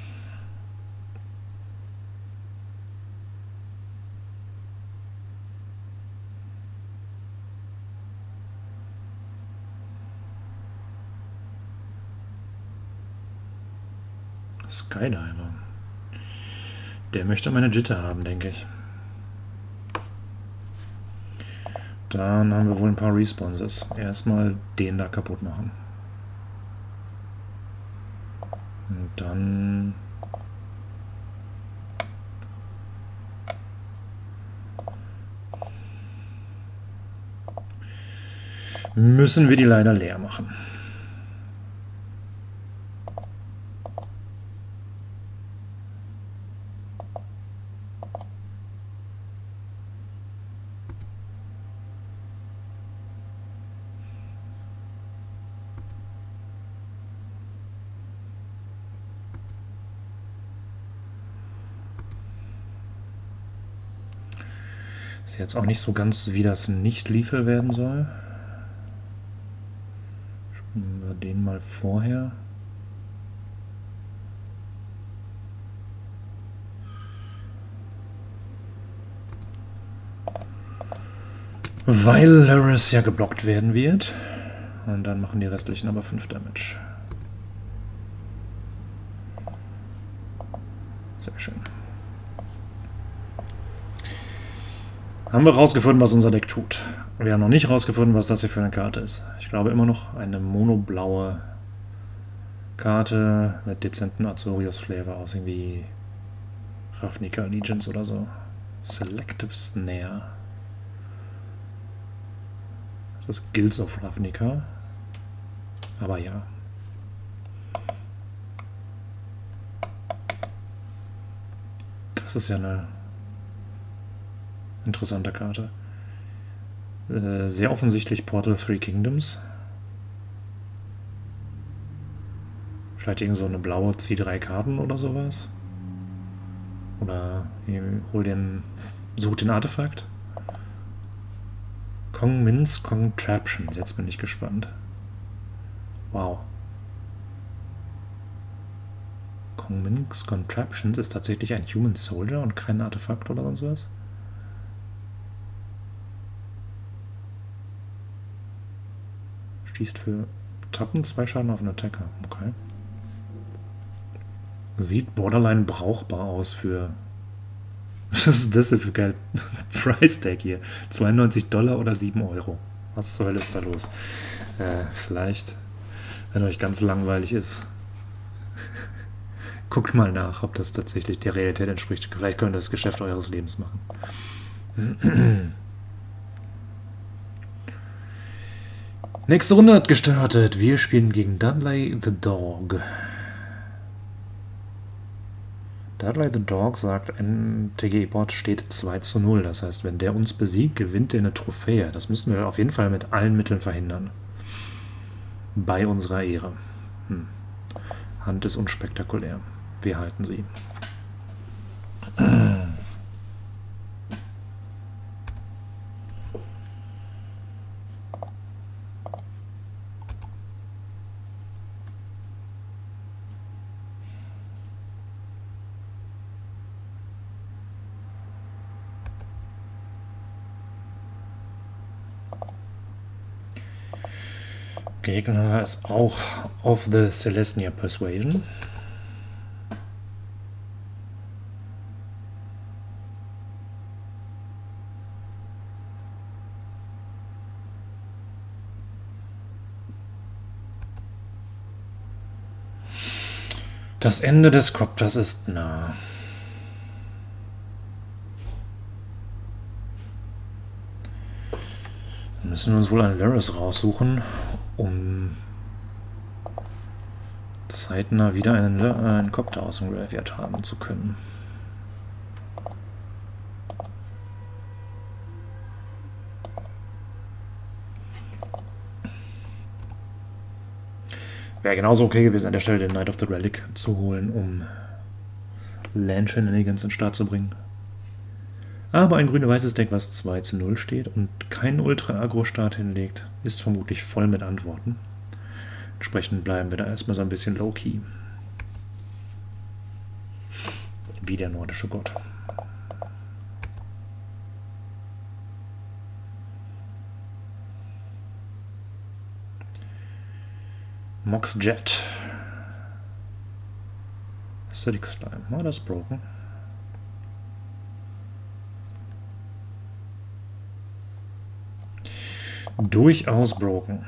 Skydiver. Der möchte meine Jitte haben, denke ich. Dann haben wir wohl ein paar Responses. Erstmal den da kaputt machen. Und dann... müssen wir die leider leer machen. Ist jetzt auch nicht so ganz, wie das nicht Lethal werden soll. Spielen wir den mal vorher. Weil Laris ja geblockt werden wird. Und dann machen die restlichen aber 5 Damage. Sehr schön. Haben wir rausgefunden, was unser Deck tut. Wir haben noch nicht rausgefunden, was das hier für eine Karte ist. Ich glaube immer noch eine monoblaue Karte mit dezenten Azorius-Flavor aus irgendwie Ravnica Allegiance oder so. Selective Snare. Das ist Guilds of Ravnica. Aber ja. Das ist ja eine interessante Karte. Sehr offensichtlich Portal Three Kingdoms. Vielleicht irgend so eine blaue, zieh 3 Karten oder sowas. Oder such den Artefakt. Kong Min's Contraptions. Jetzt bin ich gespannt. Wow. Kong Min's Contraptions ist tatsächlich ein Human Soldier und kein Artefakt oder sonst was. Schießt für Tappen 2 Schaden auf einen Attacker. Okay. Sieht borderline brauchbar aus für... Was ist das denn für geil? Price Tag hier. $92 oder 7 Euro. Was zur Hölle ist da los? Vielleicht, wenn euch ganz langweilig ist, guckt mal nach, ob das tatsächlich der Realität entspricht. Vielleicht könnt ihr das Geschäft eures Lebens machen. Nächste Runde hat gestartet. Wir spielen gegen Dudley the Dog. Dudley the Dog sagt, MTG-Bot steht 2:0. Das heißt, wenn der uns besiegt, gewinnt er eine Trophäe. Das müssen wir auf jeden Fall mit allen Mitteln verhindern. Bei unserer Ehre. Hand ist unspektakulär. Wir halten sie. Gegner ist auch of the Celestia Persuasion. Das Ende des Kopters ist nah. Dann müssen wir uns wohl einen Laris raussuchen, um zeitnah wieder einen Kopter aus dem Graveyard haben zu können. Wäre genauso okay gewesen, an der Stelle den Knight of the Relic zu holen, um Land-Shenanigans in den Start zu bringen. Aber ein grüne-weißes Deck, was 2:0 steht und keinen Ultra-Agro-Start hinlegt, ist vermutlich voll mit Antworten. Entsprechend bleiben wir da erstmal so ein bisschen low-key. Wie der nordische Gott. Mox Jet. Acidic Slime. Oh, das ist broken. Durchaus broken.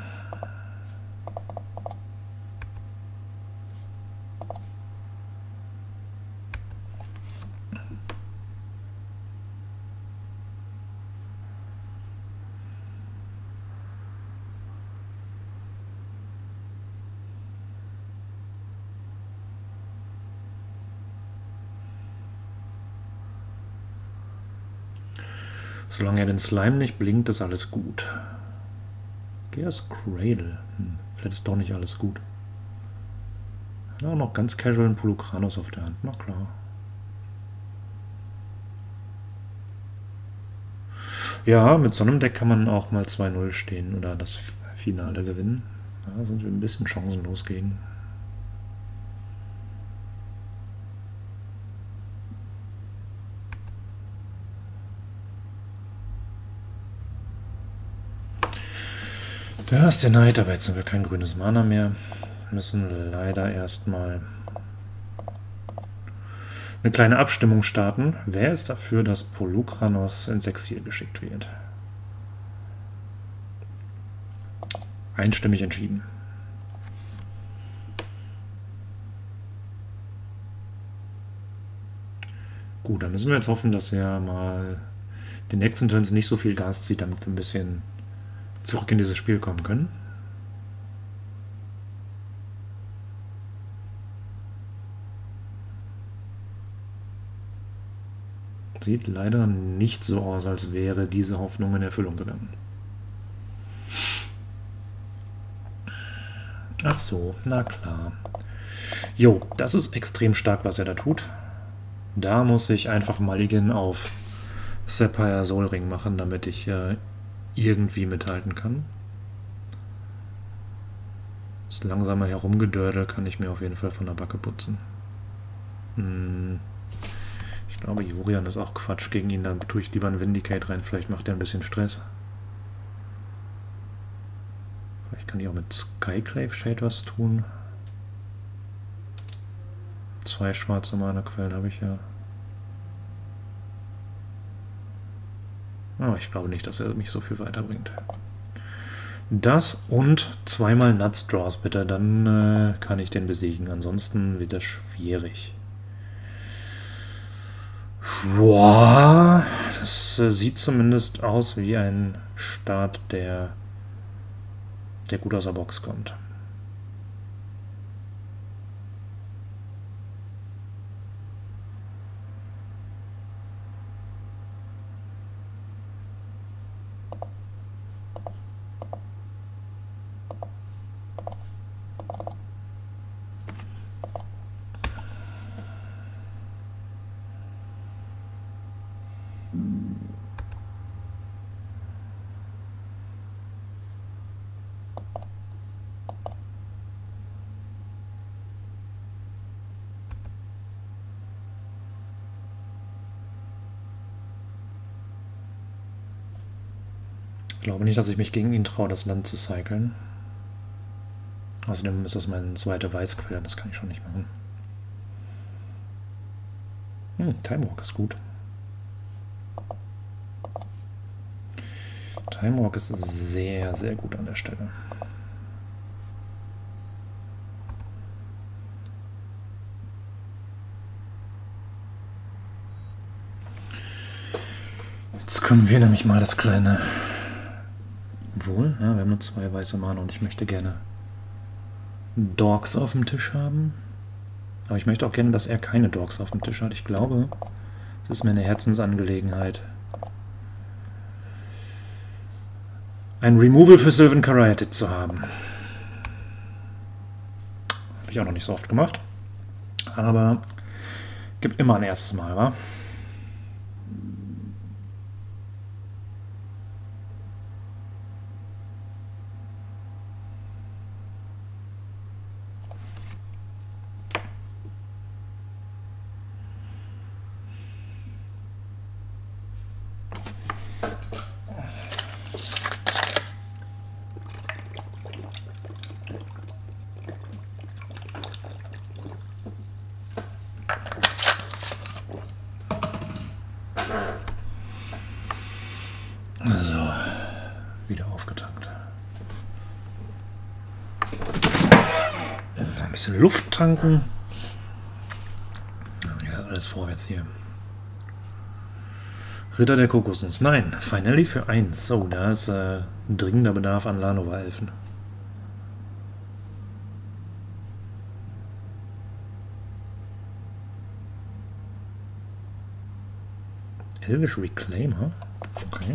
Solange er den Slime nicht blinkt, ist alles gut. Gears Cradle. Vielleicht ist doch nicht alles gut. Hat auch noch ganz casual einen Polukranos auf der Hand. Na klar. Ja, mit so einem Deck kann man auch mal 2:0 stehen oder das Finale gewinnen. Da sind wir ein bisschen chancenlos gegen. Da ist der Knight, aber jetzt haben wir kein grünes Mana mehr. Wir müssen leider erstmal eine kleine Abstimmung starten. Wer ist dafür, dass Polukranos ins Exil geschickt wird? Einstimmig entschieden. Gut, dann müssen wir jetzt hoffen, dass er mal den nächsten Turns nicht so viel Gas zieht, damit wir ein bisschen zurück in dieses Spiel kommen können. Sieht leider nicht so aus, als wäre diese Hoffnung in Erfüllung gegangen. Ach so, na klar. Jo, das ist extrem stark, was er da tut. Da muss ich einfach Mulligan auf Sapphire Soul Ring machen, damit ich irgendwie mithalten kann. Das langsame Herumgedördel kann ich mir auf jeden Fall von der Backe putzen. Ich glaube, Yorion ist auch Quatsch gegen ihn. Dann tue ich lieber einen Vindicate rein. Vielleicht macht er ein bisschen Stress. Vielleicht kann ich auch mit Skyclave Shade was tun. 2 schwarze Mana-Quellen habe ich ja. Aber ich glaube nicht, dass er mich so viel weiterbringt. Das und 2-mal Nuts Draws bitte, dann kann ich den besiegen. Ansonsten wird das schwierig. Boah, das sieht zumindest aus wie ein Start, der gut aus der Box kommt. Ich glaube nicht, dass ich mich gegen ihn traue, das Land zu cyclen. Außerdem ist das meine zweite Weißquelle, das kann ich schon nicht machen. Time Walk ist gut. Time Walk ist sehr, sehr gut an der Stelle. Jetzt können wir nämlich mal das kleine... Obwohl, ja, wir haben nur 2 weiße Mana und ich möchte gerne Dogs auf dem Tisch haben. Aber ich möchte auch gerne, dass er keine Dogs auf dem Tisch hat. Ich glaube, es ist mir eine Herzensangelegenheit, ein Removal für Sylvan Caryatid zu haben. Habe ich auch noch nicht so oft gemacht. Aber Gibt immer ein erstes Mal, wa? So, wieder aufgetankt. Ein bisschen Luft tanken. Ja, alles vorwärts hier. Ritter der Kokosnuss. Nein, Finale für 1. Oh, da ist ein dringender Bedarf an Lanova-Elfen. Elvish Reclaim, huh? Okay.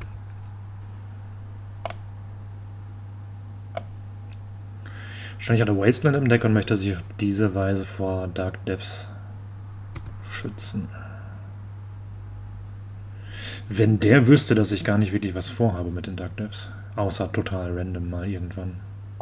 Wahrscheinlich hat er Wasteland im Deck und möchte sich auf diese Weise vor Dark Depths schützen. Wenn der wüsste, dass ich gar nicht wirklich was vorhabe mit den Dark Depths. Außer total random mal irgendwann.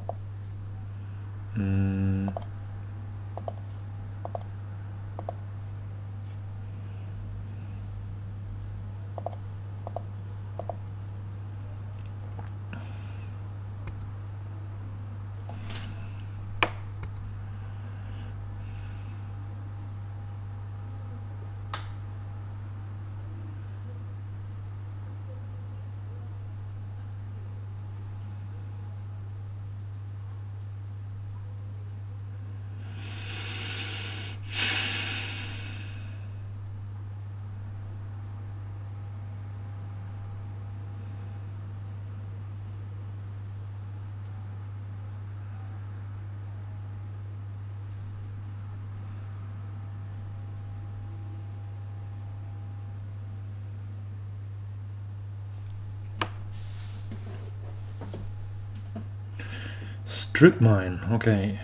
Strip Mine, okay.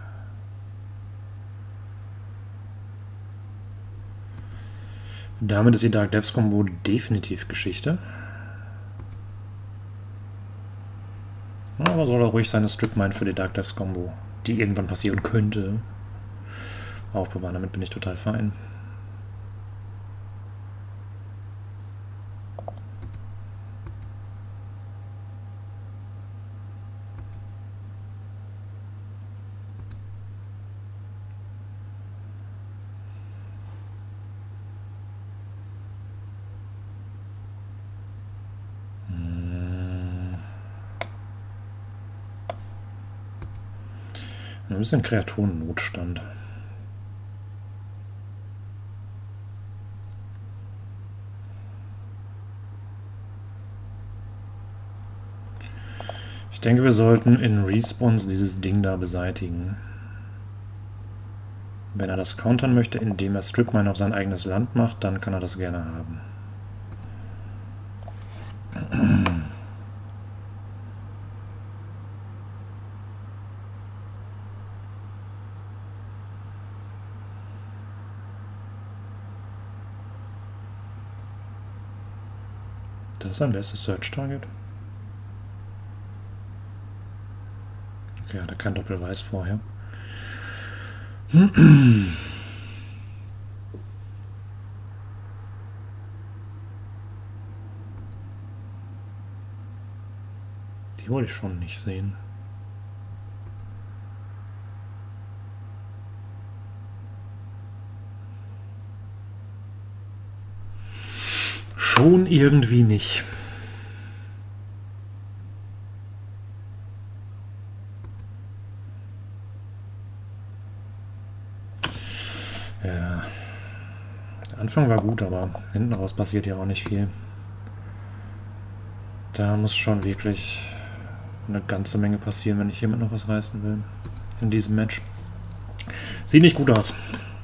Damit ist die Dark Depths Combo definitiv Geschichte. Aber soll er ruhig seine Strip Mine für die Dark Depths Combo, die irgendwann passieren könnte, aufbewahren. Damit bin ich total fein. Ein bisschen Kreaturennotstand. Ich denke, wir sollten in Response dieses Ding da beseitigen. Wenn er das countern möchte, indem er Strip Mine auf sein eigenes Land macht, dann kann er das gerne haben. Das ist sein bestes Search-Target. Okay, hat er kein Doppelweiß vorher. Die wollte ich schon nicht sehen. Schon irgendwie nicht. Ja. Der Anfang war gut, aber hinten raus passiert ja auch nicht viel. Da muss schon wirklich eine ganze Menge passieren, wenn ich hiermit noch was reißen will. In diesem Match. Sieht nicht gut aus.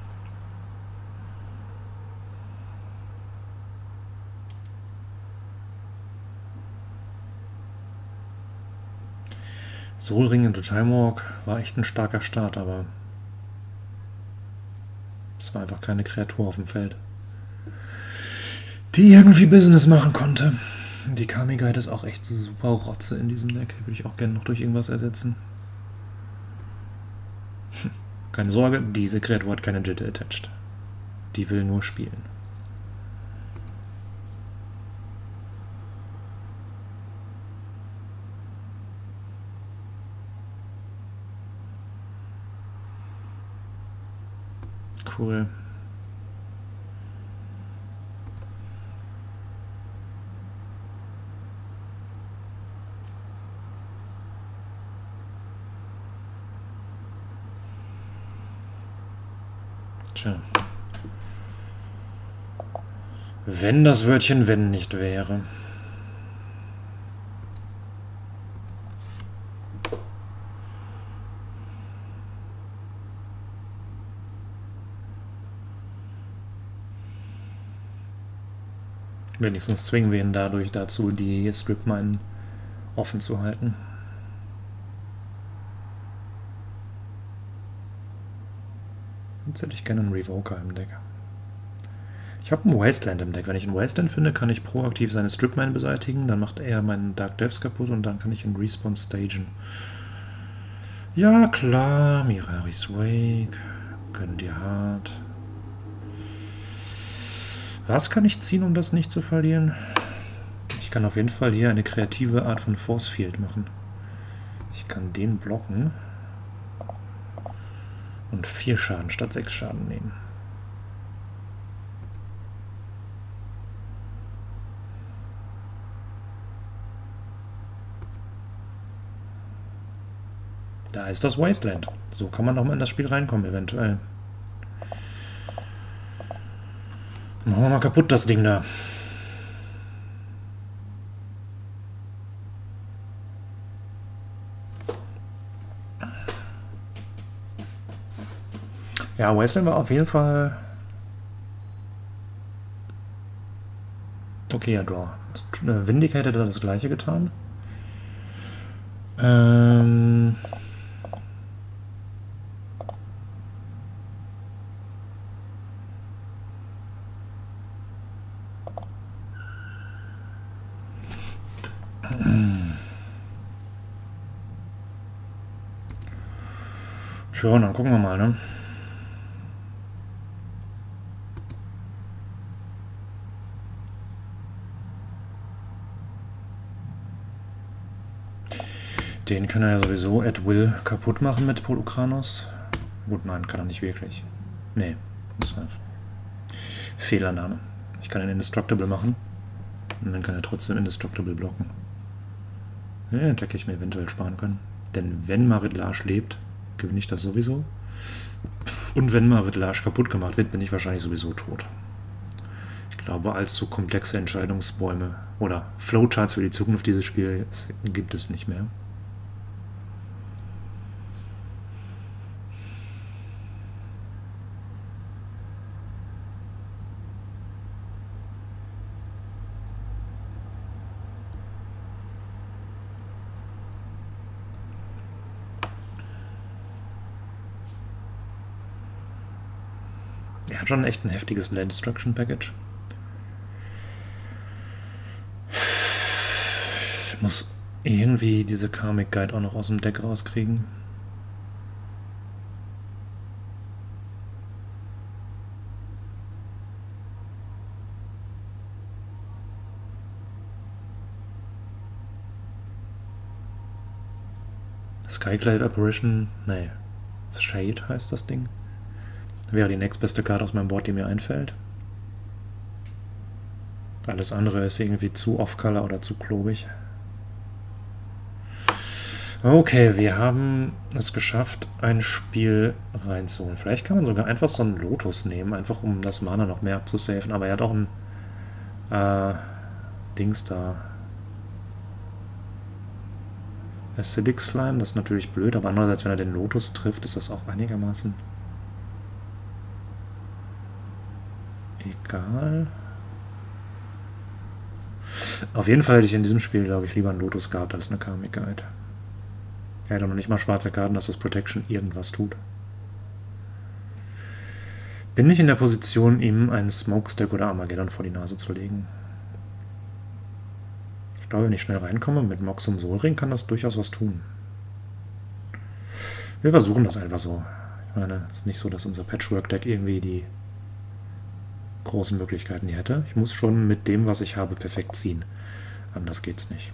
Sol Ring in Time Walk war echt ein starker Start, aber Es war einfach keine Kreatur auf dem Feld, die irgendwie Business machen konnte. Die Kami Guide ist auch echt super Rotze in diesem Deck. Würde ich auch gerne noch durch irgendwas ersetzen. Keine Sorge, diese Kreatur hat keine Jitte attached. Die will nur spielen. Cool. Tja. Wenn das Wörtchen wenn nicht wäre. Wenigstens zwingen wir ihn dadurch dazu, die Strip-Mine offen zu halten. Jetzt hätte ich gerne einen Revoker im Deck. Ich habe einen Wasteland im Deck. Wenn ich einen Wasteland finde, kann ich proaktiv seine Strip-Mine beseitigen. Dann macht er meinen Dark Depths kaputt und dann kann ich ihn Respawn stagen. Ja, klar. Mirari's Wake. Gönn dir hart. Was kann ich ziehen, um das nicht zu verlieren? Ich kann auf jeden Fall hier eine kreative Art von Force Field machen. Ich kann den blocken und 4 Schaden statt 6 Schaden nehmen. Da ist das Wasteland. So kann man nochmal in das Spiel reinkommen, eventuell. Machen wir mal kaputt, das Ding da. Ja, Wasteland war auf jeden Fall... Okay, ja, Draw. Vindicate hätte das gleiche getan. Tja, dann gucken wir mal, ne? Den kann er ja sowieso at will kaputt machen mit Polukranos. Gut, nein, kann er nicht wirklich. Nee, das war Fehlannahme. Ich kann ihn Indestructible machen. Und dann kann er trotzdem Indestructible blocken. Ja, hätte ich mir eventuell sparen können. Denn wenn Marit Larsch lebt, gewinne ich das sowieso. Und wenn Marit Larsch kaputt gemacht wird, bin ich wahrscheinlich sowieso tot. Ich glaube, allzu komplexe Entscheidungsbäume oder Flowcharts für die Zukunft dieses Spiels gibt es nicht mehr. Er hat schon echt ein heftiges Land Destruction Package. Ich muss irgendwie diese Karmic Guide auch noch aus dem Deck rauskriegen. Skyclad Apparition, nee, Shade heißt das Ding. Wäre die nächstbeste Karte aus meinem Board, die mir einfällt. Alles andere ist irgendwie zu off-color oder zu klobig. Okay, wir haben es geschafft, ein Spiel reinzuholen. Vielleicht kann man sogar einfach so einen Lotus nehmen, einfach um das Mana noch mehr abzusafen. Aber er hat auch ein Dings da. Acidic Slime, das ist natürlich blöd, aber andererseits, wenn er den Lotus trifft, ist das auch einigermaßen egal. Auf jeden Fall hätte ich in diesem Spiel, glaube ich, lieber einen Lotus gehabt als eine Karmic Guide. Er hat noch nicht mal schwarze Karten, dass das Protection irgendwas tut. bin nicht in der Position, ihm einen Smokestack oder Armageddon vor die Nase zu legen. Ich glaube, wenn ich schnell reinkomme mit Mox und Solring, kann das durchaus was tun. Wir versuchen das einfach so. Ich meine, es ist nicht so, dass unser Patchwork-Deck irgendwie die großen Möglichkeiten hier hätte. Ich muss schon mit dem, was ich habe, perfekt ziehen. Anders geht's nicht.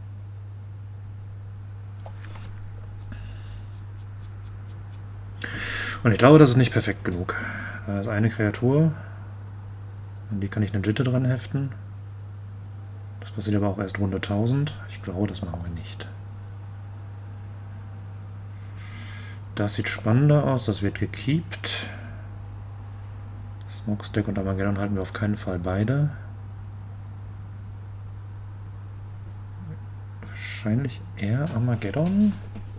Und ich glaube, das ist nicht perfekt genug. Da ist eine Kreatur, an die kann ich eine Jitte dran heften. Das passiert aber auch erst Runde 1000. Ich glaube, das machen wir nicht. Das sieht spannender aus, das wird gekeept. Smokestack und Armageddon halten wir auf keinen Fall beide. Wahrscheinlich eher Armageddon.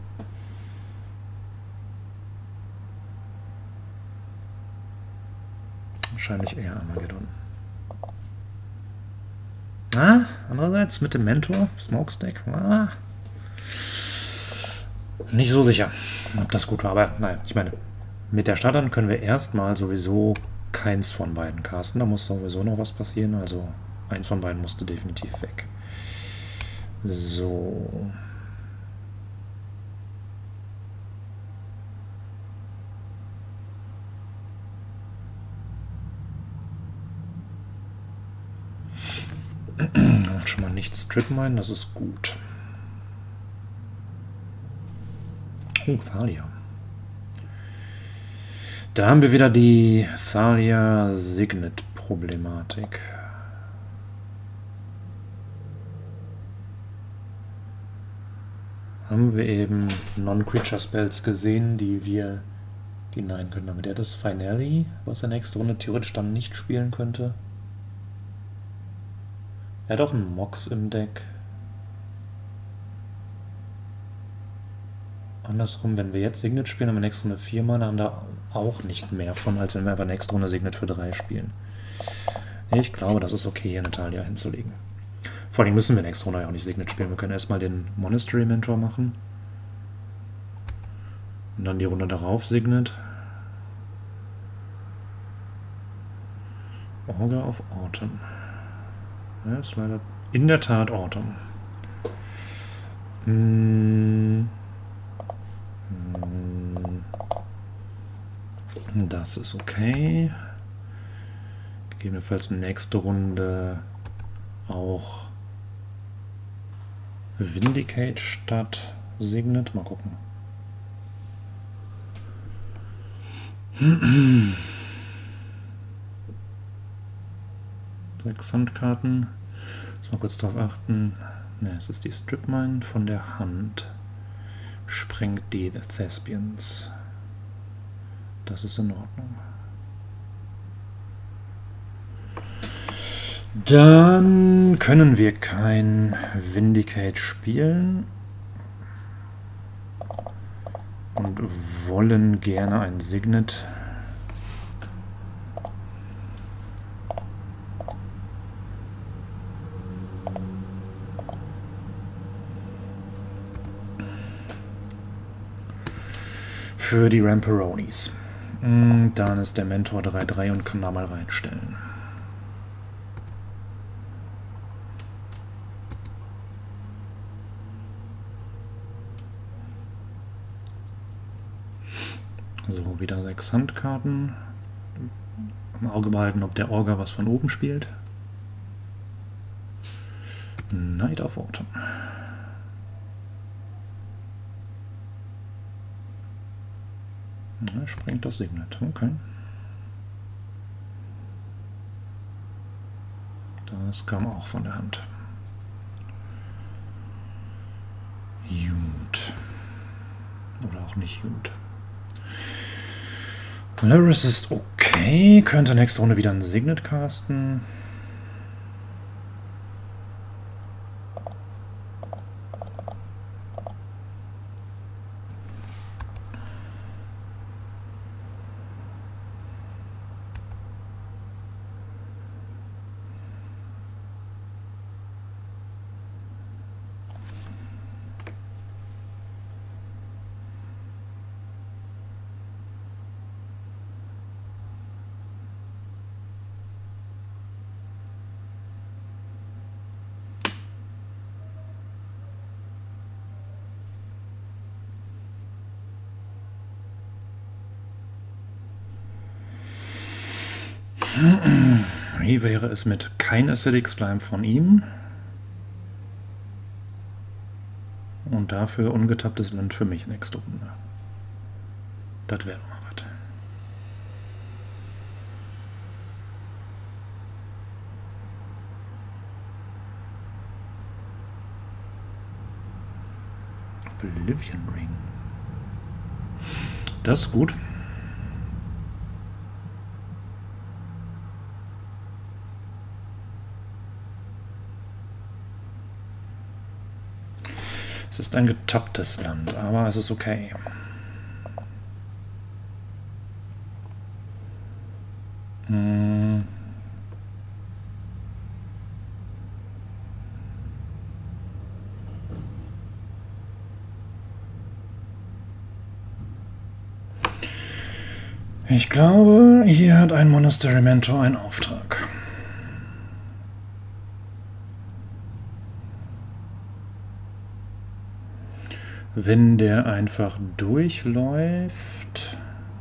Wahrscheinlich eher Armageddon. Andererseits mit dem Mentor, Smokestack, nicht so sicher, ob das gut war. Aber naja, ich meine, mit der Startern können wir erstmal sowieso keins von beiden casten. Da muss sowieso noch was passieren. Also eins von beiden musste definitiv weg. So. Schon mal nicht Strip Mine, das ist gut. Oh, Thalia. Da haben wir wieder die Thalia Signet Problematik. Haben wir eben Non-Creature Spells gesehen, die wir denyen können. Damit er das Finale, was er nächste Runde theoretisch dann nicht spielen könnte. Er hat auch einen Mox im Deck. Andersrum, wenn wir jetzt Signet spielen, haben wir nächste Runde 4 Mana, haben da auch nicht mehr von, als wenn wir einfach nächste Runde Signet für 3 spielen. Ich glaube, das ist okay, hier eine Thalia hinzulegen. Vor allem müssen wir nächste Runde ja auch nicht Signet spielen. Wir können erstmal den Monastery Mentor machen. Und dann die Runde darauf Signet. Auge of Autumn. Ja, ist leider in der Tat Autumn. Das ist okay. Gegebenenfalls nächste Runde auch Vindicate statt Signet. Mal gucken. Sechs Handkarten. Muss mal kurz darauf achten. Ne, es ist die Strip Mine von der Hand. Sprengt die Thespians. Das ist in Ordnung. Dann können wir kein Vindicate spielen und wollen gerne ein Signet. Für die Ramperonis. Dann ist der Mentor 3/3 und kann da mal reinstellen. So, wieder 6 Handkarten. Im Auge behalten, ob der Orga was von oben spielt. Knight of Autumn. Ja, springt das Signet. Okay. Das kam auch von der Hand. Gut. Oder auch nicht gut. Laris ist okay. Könnte nächste Runde wieder ein Signet casten. Wie wäre es mit kein Acidic Slime von ihm? Und dafür ungetapptes Land für mich nächste Runde. Das wäre doch mal was. Oblivion Ring. Das ist gut. Es ist ein getapptes Land, aber es ist okay. Ich glaube, hier hat ein Monastery Mentor einen Auftrag. Wenn der einfach durchläuft,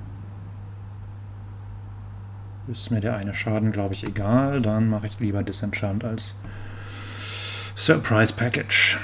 ist mir der eine Schaden, glaube ich, egal. Dann mache ich lieber Disenchant als Surprise Package.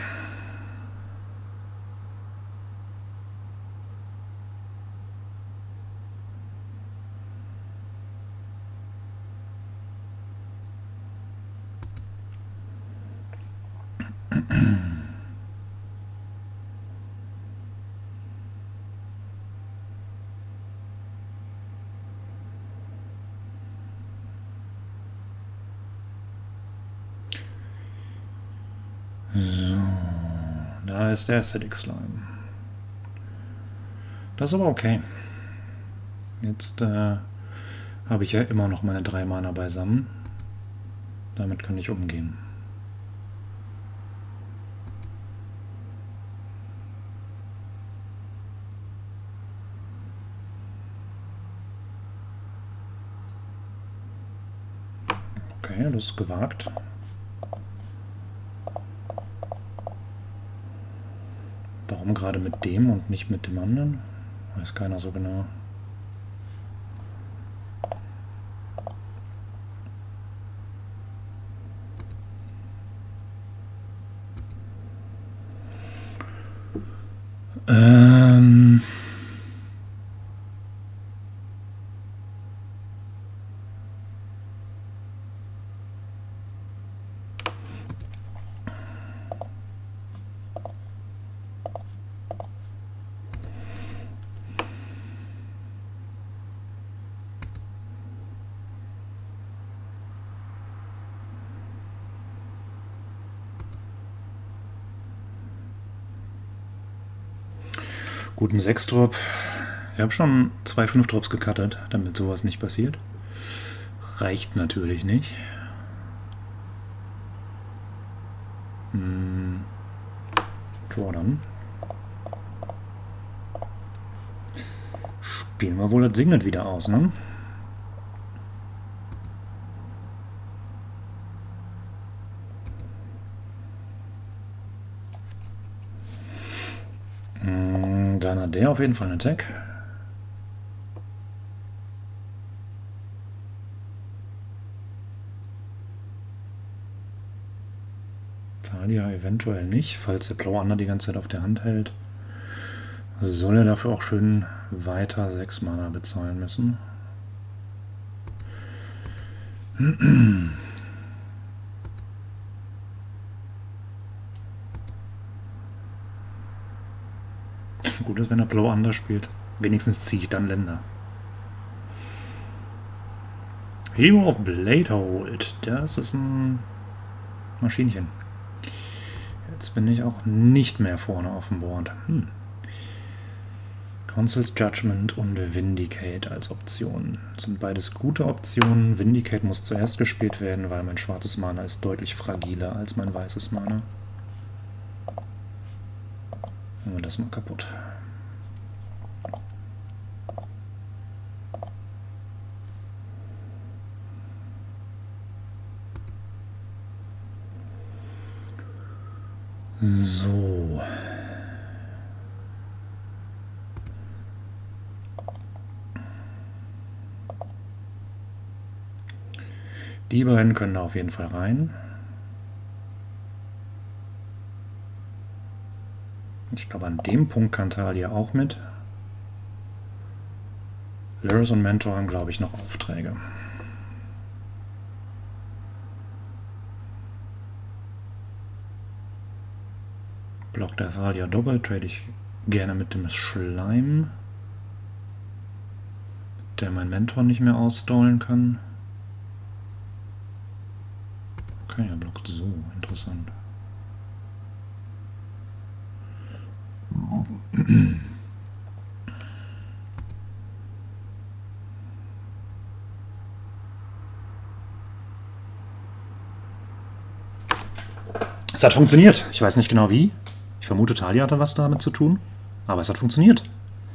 So, da ist der Acidic Slime. Das ist aber okay. Jetzt habe ich ja immer noch meine 3 Mana beisammen. Damit kann ich umgehen. Okay, das ist gewagt. Warum gerade mit dem und nicht mit dem anderen? Weiß keiner so genau. Guten 6-Drop. Ich habe schon 2 5-Drops gecuttet, damit sowas nicht passiert. Reicht natürlich nicht. Draw. Spielen wir wohl das Signet wieder aus, ne? Dann hat der auf jeden Fall einen Attack. Talia eventuell nicht, falls der blaue Ander die ganze Zeit auf der Hand hält. Soll er dafür auch schön weiter 6 Mana bezahlen müssen. Gut ist, wenn er blau anders spielt. Wenigstens ziehe ich dann Länder. Hero of Bladehold. Das ist ein Maschinchen. Jetzt bin ich auch nicht mehr vorne auf dem Board. Council's Judgment und Vindicate als Option. Das sind beides gute Optionen. Vindicate muss zuerst gespielt werden, weil mein schwarzes Mana ist deutlich fragiler als mein weißes Mana. Machen wir das mal kaputt. So. Die beiden können da auf jeden Fall rein. Ich glaube, an dem Punkt kann Talia auch mit. Lyris und Mentor haben, glaube ich, noch Aufträge. Block der Thalia doppelt, trade ich gerne mit dem Schleim, der mein Mentor nicht mehr ausstallen kann. Okay, er blockt so, interessant. Es hat funktioniert. Ich weiß nicht genau wie. Ich vermute, Talia hatte was damit zu tun. Aber es hat funktioniert.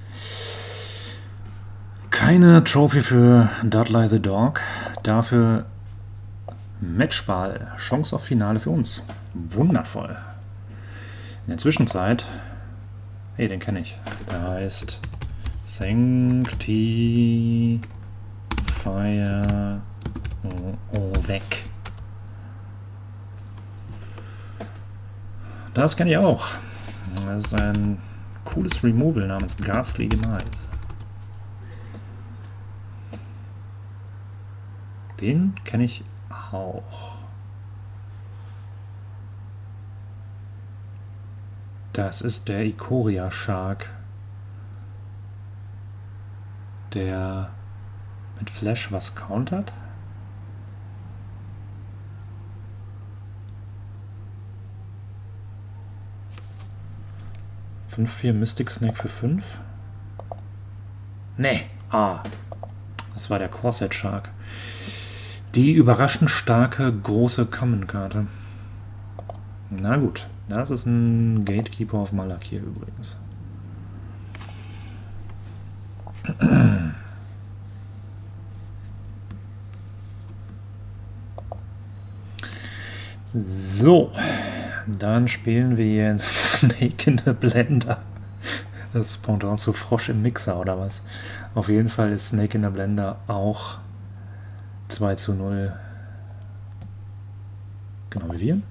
Keine Trophy für Dudley the Dog. Dafür Matchball. Chance auf Finale für uns. Wundervoll. In der Zwischenzeit... Hey, den kenne ich. Der heißt Sanctify weg. Das kenne ich auch. Das ist ein cooles Removal namens Ghastly Demise. Den kenne ich auch. Das ist der Ikoria Shark, der mit Flash was countert. (5/4) Mystic Snake für 5. Nee. Ah. Das war der Corset Shark. Die überraschend starke große Common-Karte. Na gut. Das ist ein Gatekeeper auf Malakir übrigens. So. Dann spielen wir jetzt Snake in the Blender. Das Pendant zu Frosch im Mixer oder was? Auf jeden Fall ist Snake in the Blender auch 2:0. Genau wie wir.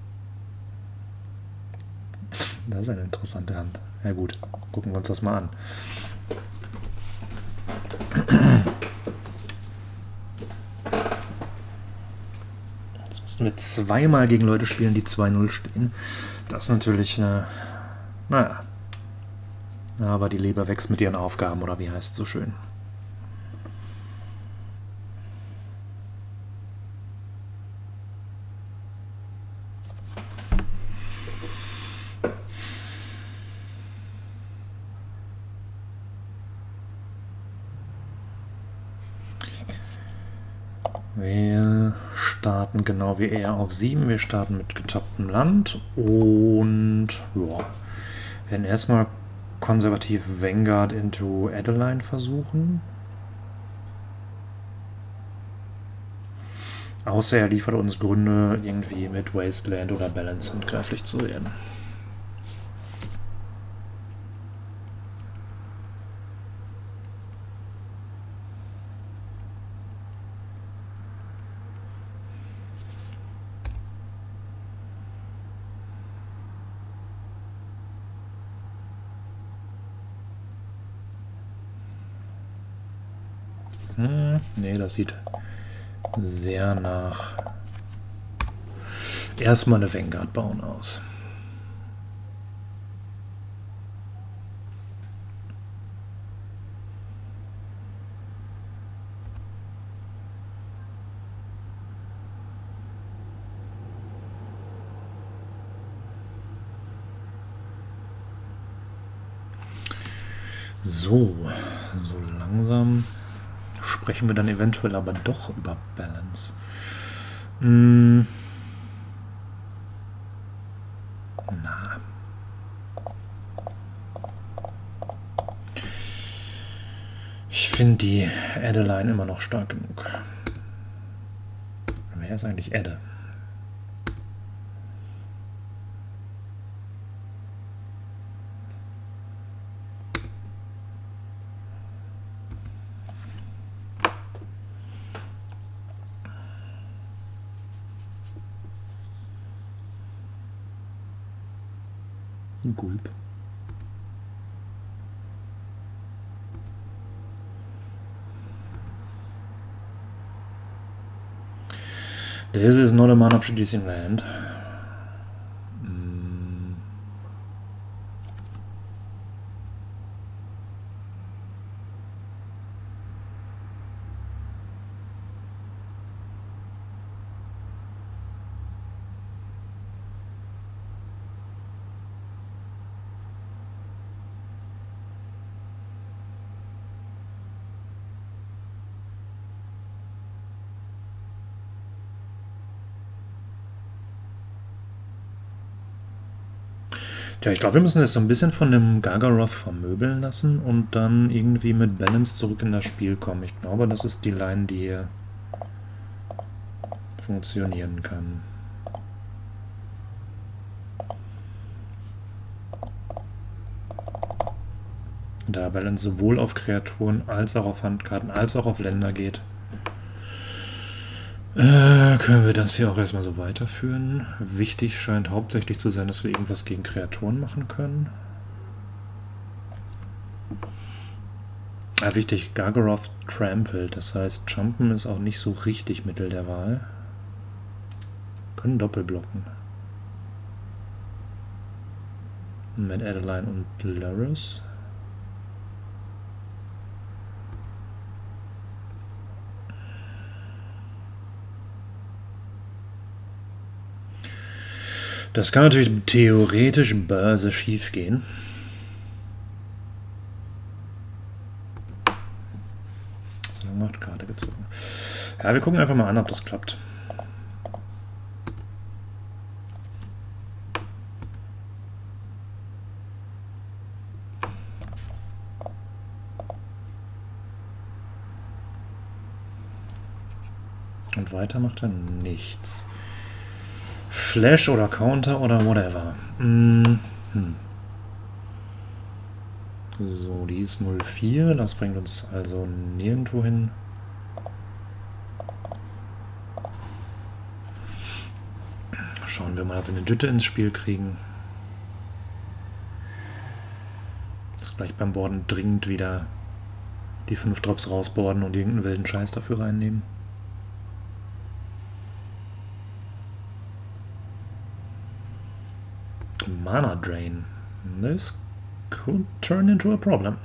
Das ist eine interessante Hand. Ja gut, gucken wir uns das mal an. Jetzt müssen wir zweimal gegen Leute spielen, die 2:0 stehen. Das ist natürlich, naja. Aber die Leber wächst mit ihren Aufgaben, oder wie heißt es so schön? Wir starten genau wie er auf 7. Wir starten mit getapptem Land und ja, werden erstmal konservativ Vanguard into Adeline versuchen. Außer er liefert uns Gründe, irgendwie mit Wasteland oder Balance handgreiflich zu werden. Nee, das sieht sehr nach erstmal eine Vanguard bauen aus. So langsam sprechen wir dann eventuell aber doch über Balance. Na. Ich finde die Adeline immer noch stark genug. Wer ist eigentlich Adde? Gulp. This is not a mana producing land. Ja, ich glaube, wir müssen das so ein bisschen von dem Gargaroth vermöbeln lassen und dann irgendwie mit Balance zurück in das Spiel kommen. Ich glaube, das ist die Line, die hier funktionieren kann. Da Balance sowohl auf Kreaturen als auch auf Handkarten als auch auf Länder geht. Können wir das hier auch erstmal so weiterführen. Wichtig scheint hauptsächlich zu sein, dass wir irgendwas gegen Kreaturen machen können. Wichtig, Gargaroth trampled, das heißt, Jumpen ist auch nicht so richtig Mittel der Wahl. Können doppelblocken. Mit Adeline und Lurrus. Das kann natürlich theoretisch börse schief gehen. So, macht Karte gezogen. Ja, wir gucken einfach mal an, ob das klappt. Und weiter macht er nichts. Flash oder Counter oder whatever. So, die ist 04. Das bringt uns also nirgendwo hin. Schauen wir mal, ob wir eine Jütte ins Spiel kriegen. Das gleich beim Borden dringend wieder die 5 Drops rausborden und irgendeinen wilden Scheiß dafür reinnehmen. Mana Drain. This could turn into a problem.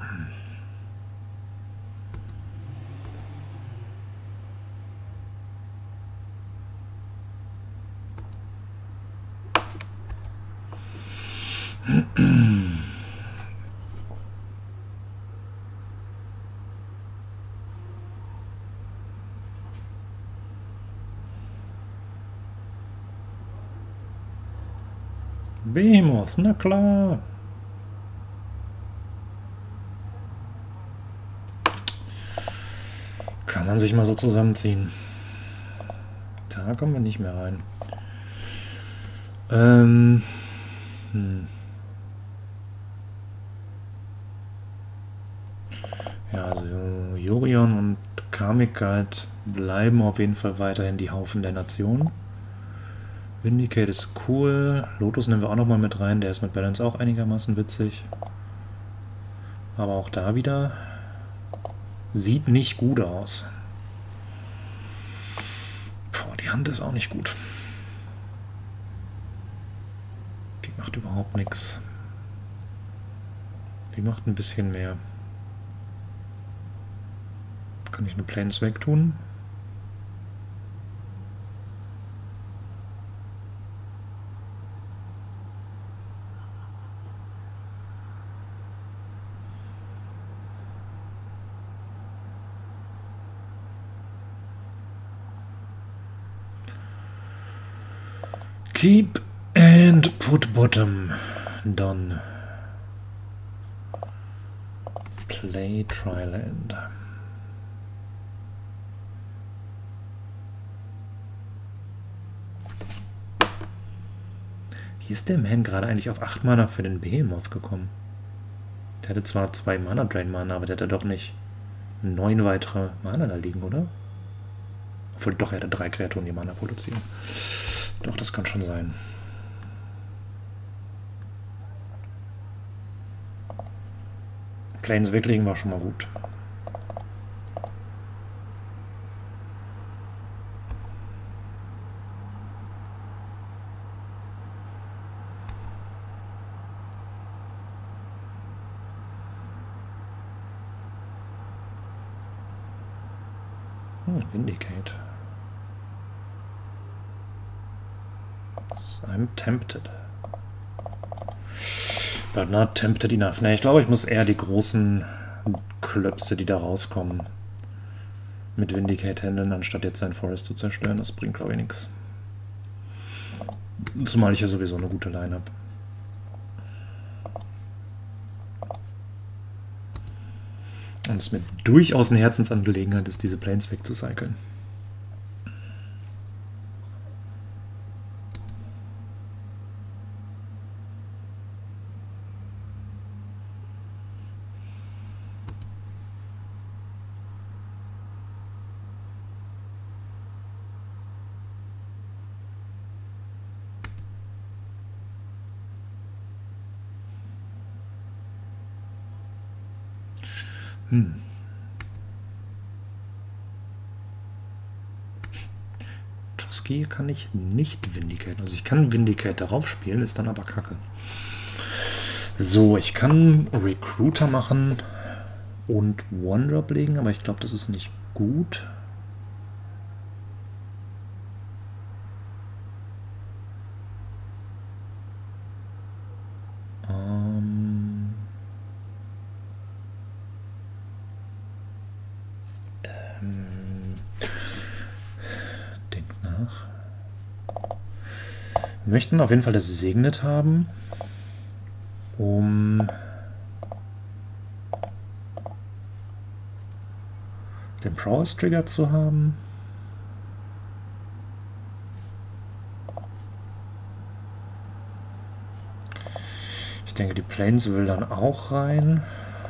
Behemoth, na klar. Kann man sich mal so zusammenziehen. Da kommen wir nicht mehr rein. Ja, also Yorion und Karmic Guide bleiben auf jeden Fall weiterhin die Haufen der Nation. Vindicate ist cool. Lotus nehmen wir auch nochmal mit rein. Der ist mit Balance auch einigermaßen witzig. Aber auch da wieder sieht nicht gut aus. Boah, die Hand ist auch nicht gut. Die macht überhaupt nichts. Die macht ein bisschen mehr. Kann ich eine Plains wegtun? Keep and put bottom. Done. Play Triland. Wie ist der Man gerade eigentlich auf 8 Mana für den Behemoth gekommen? Der hatte zwar 2 Mana Drain Mana, aber der hatte doch nicht 9 weitere Mana da liegen, oder? Obwohl, doch, er hatte 3 Kreaturen, die Mana produzieren. Doch, das kann schon sein. Planes weglegen war schon mal gut. Vindicate. I'm tempted. But not tempted enough. Ne, ich glaube, ich muss eher die großen Klöpse, die da rauskommen, mit Vindicate handeln, anstatt jetzt sein Forest zu zerstören. Das bringt, glaube ich, nichts. Zumal ich ja sowieso eine gute Line habe. Und es mir durchaus eine Herzensangelegenheit ist, diese Planes wegzucyclen. Toski kann ich nicht Vindicate. Also ich kann Vindicate darauf spielen, ist dann aber kacke. So, ich kann Recruiter machen und One-Drop legen, aber ich glaube, das ist nicht gut. Denkt nach. Wir möchten auf jeden Fall das Signet haben, um den Prowess Trigger zu haben. Ich denke, die Planes will dann auch rein.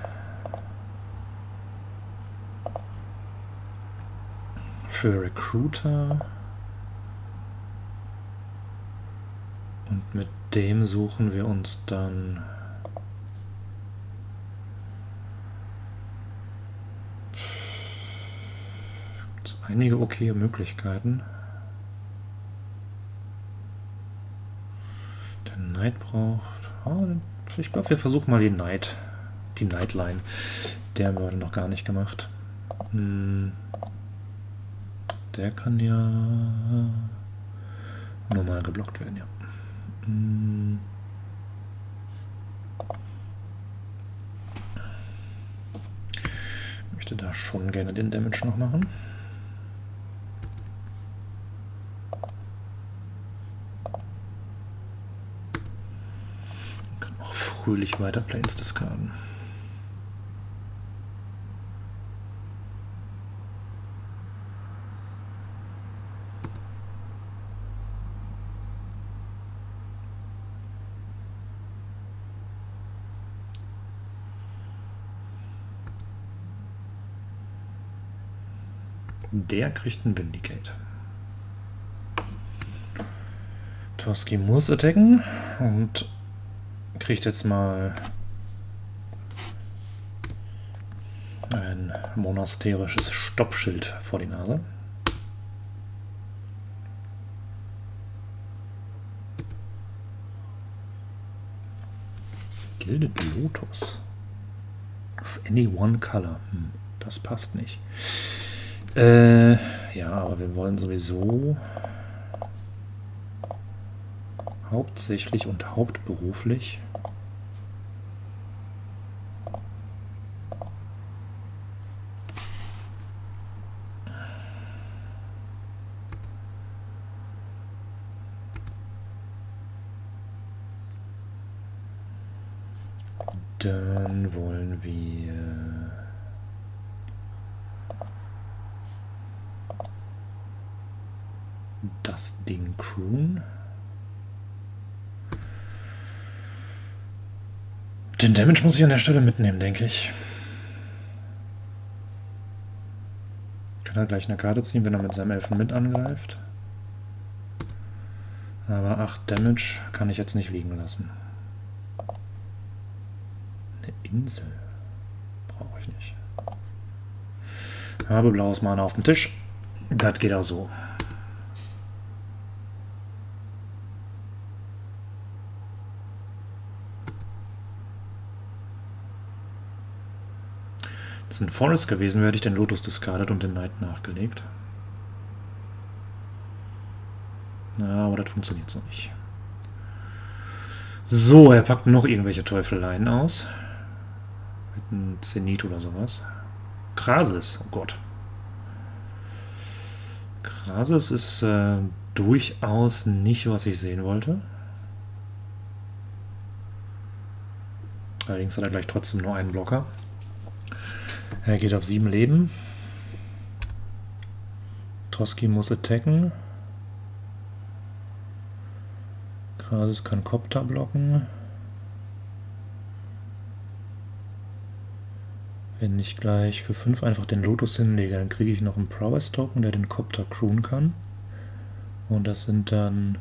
Für Recruiter. Und mit dem suchen wir uns dann einige okaye Möglichkeiten. Der Knight braucht... Oh, ich glaube, wir versuchen mal die Knightline. Der haben wir heute noch gar nicht gemacht. Der kann ja normal geblockt werden, ja. Ich möchte da schon gerne den Damage noch machen. Kann auch fröhlich weiter Planes discarden. Der kriegt einen Vindicate. Toski muss attacken und kriegt jetzt mal ein monasterisches Stoppschild vor die Nase. Gilded Lotus. Of any one color. Das passt nicht. Ja, aber wir wollen sowieso hauptsächlich und hauptberuflich dann wollen wir das Ding crewen. Den Damage muss ich an der Stelle mitnehmen, denke ich. Kann er gleich eine Karte ziehen, wenn er mit seinem Elfen mit angreift. Aber 8 Damage kann ich jetzt nicht liegen lassen. Eine Insel. brauche ich nicht. Habe blaues Mana auf dem Tisch. Das geht auch so. Wenn es ein Forest gewesen wäre, hätte ich den Lotus discarded und den Knight nachgelegt. Na, aber das funktioniert so nicht. So, er packt noch irgendwelche Teufeleien aus. Mit einem Zenit oder sowas. Krasis, oh Gott. Krasis ist durchaus nicht, was ich sehen wollte. Allerdings hat er gleich trotzdem nur einen Blocker. Er geht auf 7 Leben. Toski muss attacken. Krasis kann Kopter blocken. Wenn ich gleich für 5 einfach den Lotus hinlege, dann kriege ich noch einen Prowess-Token, der den Kopter crewen kann. Und das sind dann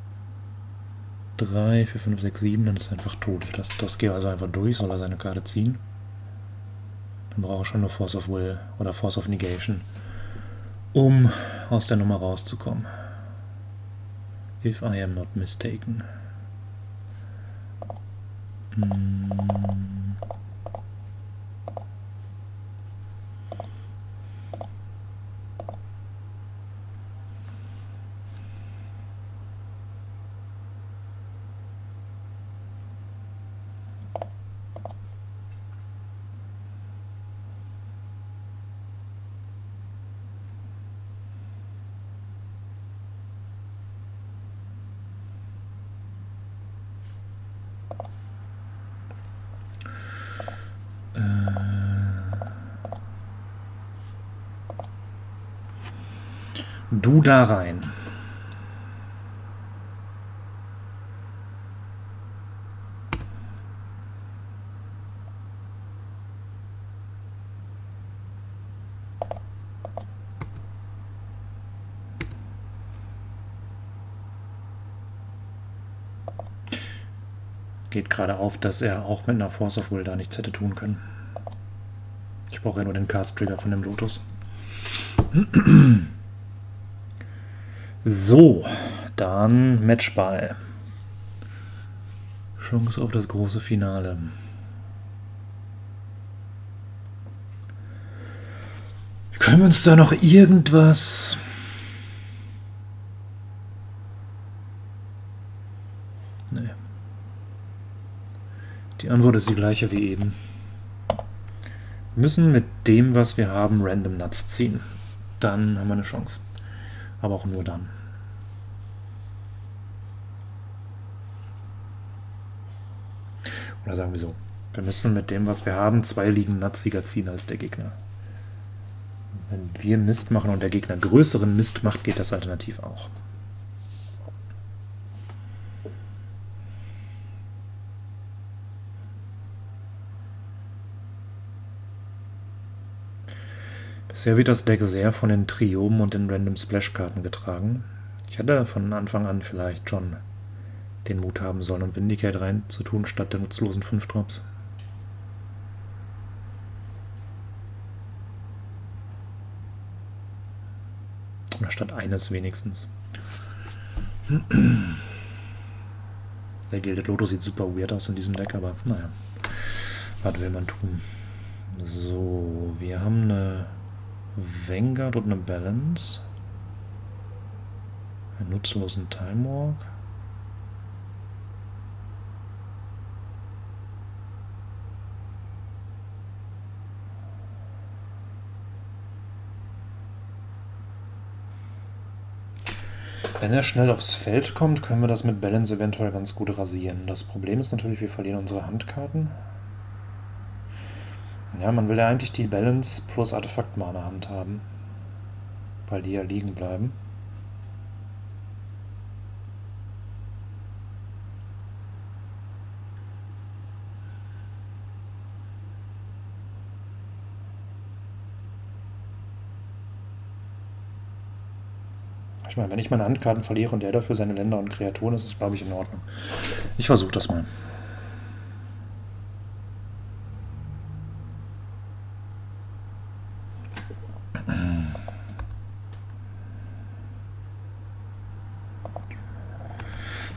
3, 4, 5, 6, 7, dann ist er einfach tot. Das geht also einfach durch, soll er seine Karte ziehen. Dann brauche ich schon nur Force of Will oder Force of Negation, um aus der Nummer rauszukommen. If I am not mistaken. Du da rein. Geht gerade auf, dass er auch mit einer Force of Will da nichts hätte tun können. Ich brauche ja nur den Cast-Trigger von dem Lotus. So, dann Matchball. Chance auf das große Finale. Können wir uns da noch irgendwas... Nee. Die Antwort ist die gleiche wie eben. Wir müssen mit dem, was wir haben, Random Nuts ziehen. Dann haben wir eine Chance. Aber auch nur dann. Oder sagen wir so, wir müssen mit dem, was wir haben, 2 Ligen Nutsieger ziehen als der Gegner. Wenn wir Mist machen und der Gegner größeren Mist macht, geht das alternativ auch. Bisher wird das Deck sehr von den Triomen und den Random Splash-Karten getragen. Ich hätte von Anfang an vielleicht schon den Mut haben sollen, um Vindicate rein zu tun, statt der nutzlosen 5-Drops. Oder statt eines wenigstens. Der Gilded Lotus sieht super weird aus in diesem Deck, aber naja, was will man tun? So, wir haben eine Vanguard und eine Balance. Einen nutzlosen Time Walk. Wenn er schnell aufs Feld kommt, können wir das mit Balance eventuell ganz gut rasieren. Das Problem ist natürlich, wir verlieren unsere Handkarten. Ja, man will ja eigentlich die Balance plus Artefakt-Mana handhaben, weil die ja liegen bleiben. Ich meine, wenn ich meine Handkarten verliere und der dafür seine Länder und Kreaturen, ist es, glaube ich, in Ordnung. Ich versuche das mal.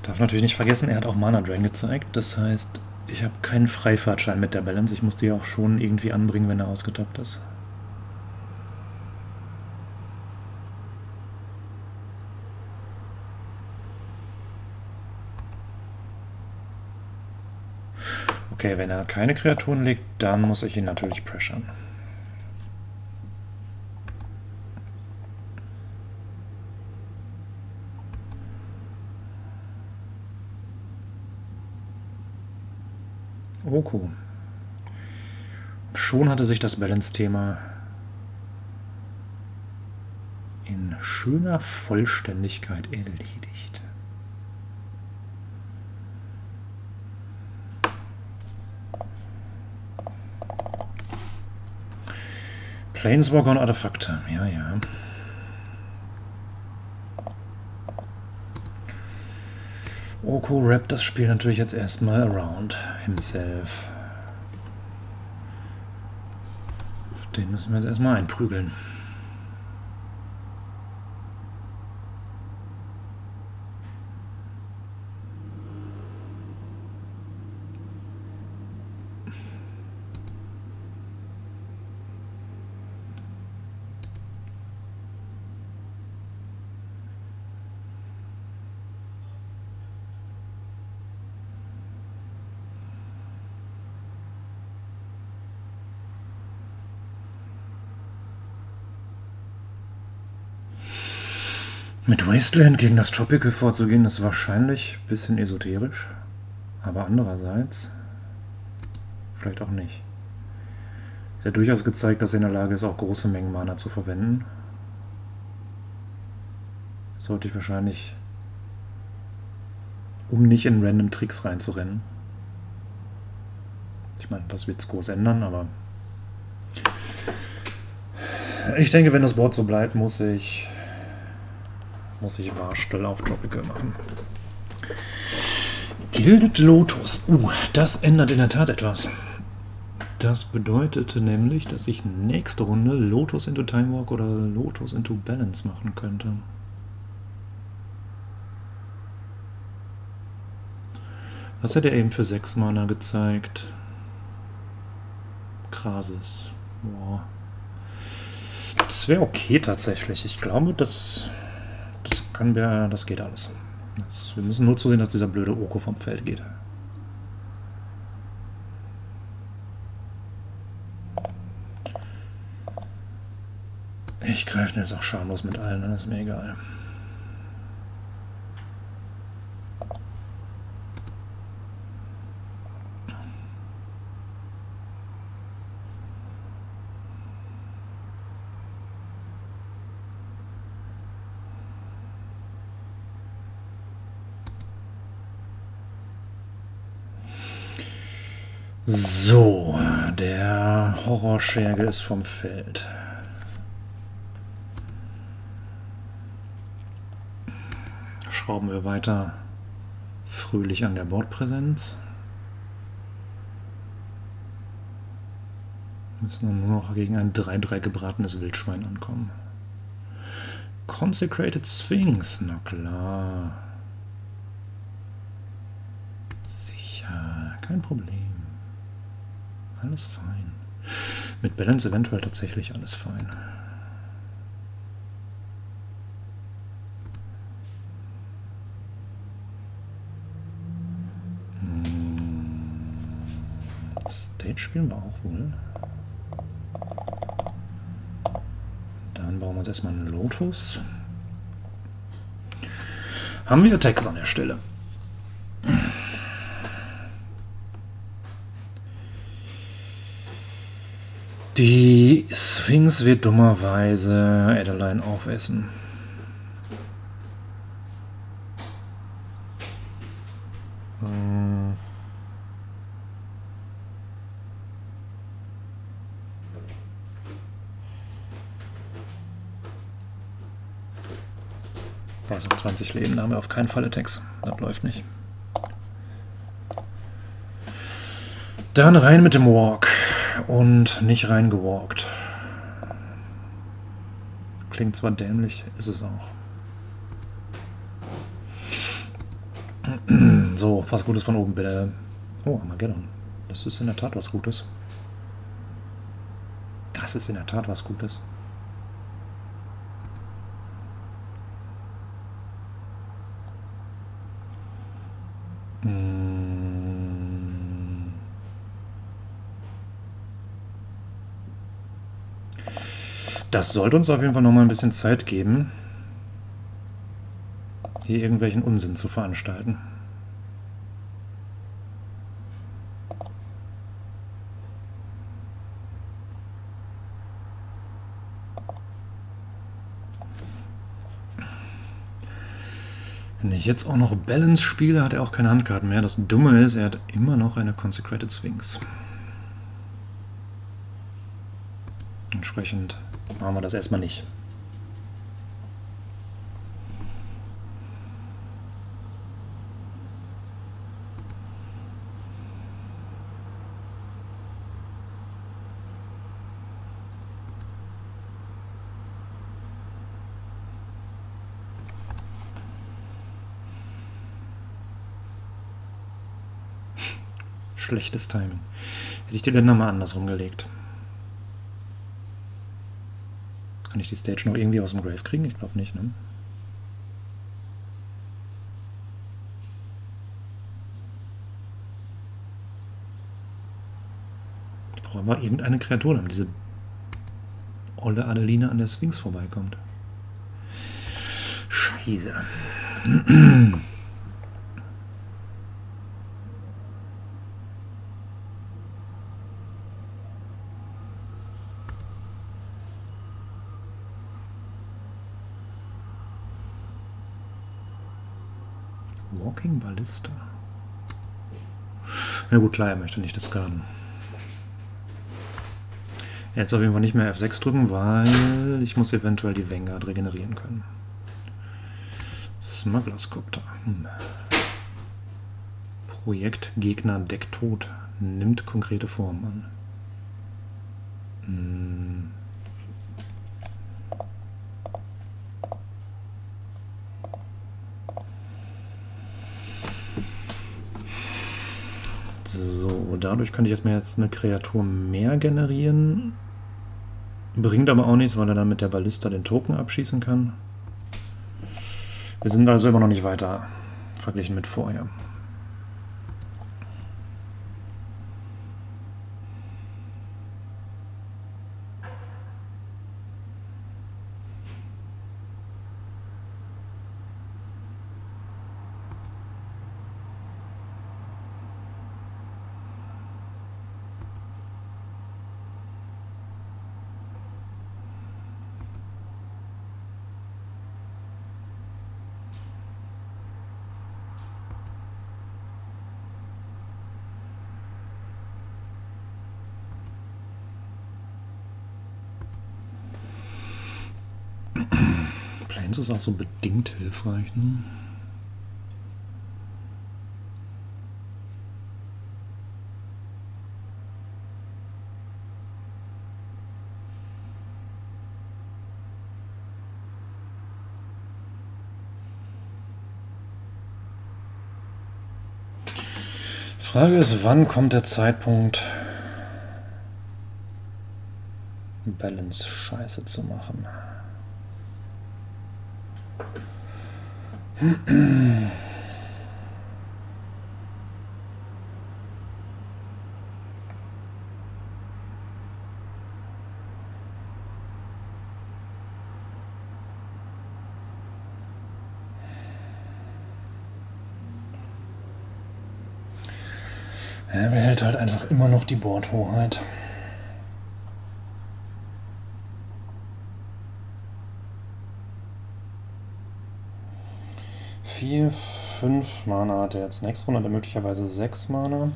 Darf natürlich nicht vergessen, er hat auch Mana Drain gezeigt. Das heißt, ich habe keinen Freifahrtschein mit der Balance. Ich muss die auch schon irgendwie anbringen, wenn er ausgetappt ist. Okay, wenn er keine Kreaturen legt, dann muss ich ihn natürlich pressure. Oko. Schon hatte sich das Balance-Thema in schöner Vollständigkeit erledigt. Planeswalker und Artefakte, ja, ja. Oko rappt das Spiel natürlich jetzt erstmal around himself. Den müssen wir jetzt erstmal einprügeln. Mit Wasteland gegen das Tropical vorzugehen, ist wahrscheinlich ein bisschen esoterisch, aber andererseits vielleicht auch nicht. Er hat durchaus gezeigt, dass er in der Lage ist, auch große Mengen Mana zu verwenden. Sollte ich wahrscheinlich, um nicht in random Tricks reinzurennen. Ich meine, was wird es groß ändern, aber ich denke, wenn das Board so bleibt, muss ich Warstell auf Tropical machen. Gilded Lotus. Das ändert in der Tat etwas. Das bedeutete nämlich, dass ich nächste Runde Lotus into Time Walk oder Lotus into Balance machen könnte. Was hat er eben für 6 Mana gezeigt? Krasis. Boah. Das wäre okay tatsächlich. Ich glaube, das geht alles. Wir müssen nur zusehen, dass dieser blöde Oko vom Feld geht. Ich greife jetzt auch schamlos mit allen, dann ist mir egal. So, der Horrorscherge ist vom Feld. Schrauben wir weiter fröhlich an der Bordpräsenz. Müssen nur noch gegen ein 3/3 gebratenes Wildschwein ankommen. Consecrated Sphinx, na klar. Sicher, kein Problem. Alles fein. Mit Balance eventuell tatsächlich alles fein. Stage spielen wir auch wohl. Dann bauen wir uns erstmal einen Lotus. Haben wir Attacks an der Stelle. Die Sphinx wird dummerweise Adeline aufessen. Also 20 Leben, da haben wir auf keinen Fall Attacks. Das läuft nicht. Dann rein mit dem Walk. Und nicht reingewalkt. Klingt zwar dämlich, ist es auch. So, was Gutes von oben, bitte. Oh, Armageddon. Das ist in der Tat was Gutes. Das ist in der Tat was Gutes. Das sollte uns auf jeden Fall noch mal ein bisschen Zeit geben, hier irgendwelchen Unsinn zu veranstalten. Wenn ich jetzt auch noch Balance spiele, hat er auch keine Handkarten mehr. Das Dumme ist, er hat immer noch eine Consecrated Sphinx. Entsprechend machen wir das erstmal nicht. Schlechtes Timing. Hätte ich die Länder mal andersrum gelegt. Kann ich die Stage noch irgendwie aus dem Grave kriegen? Ich glaube nicht, ne? Ich brauche aber irgendeine Kreatur, damit diese olle Adeline an der Sphinx vorbeikommt. Scheiße. Walking Ballista. Na gut, klar, er möchte nicht discarden. Jetzt auf jeden Fall nicht mehr F6 drücken, weil ich muss eventuell die Vanguard regenerieren können. Smugglers Copter. Projekt Gegner Deck tot. Nimmt konkrete Form an. So, dadurch könnte ich jetzt eine Kreatur mehr generieren. Bringt aber auch nichts, weil er dann mit der Ballista den Token abschießen kann. Wir sind also immer noch nicht weiter verglichen mit vorher. Plains ist auch so bedingt hilfreich, ne? Frage ist, wann kommt der Zeitpunkt, Balance scheiße zu machen? Er behält halt einfach immer noch die Bordhoheit. Vier, 5 Mana hat er jetzt. Nächste Runde hat er möglicherweise 6 Mana.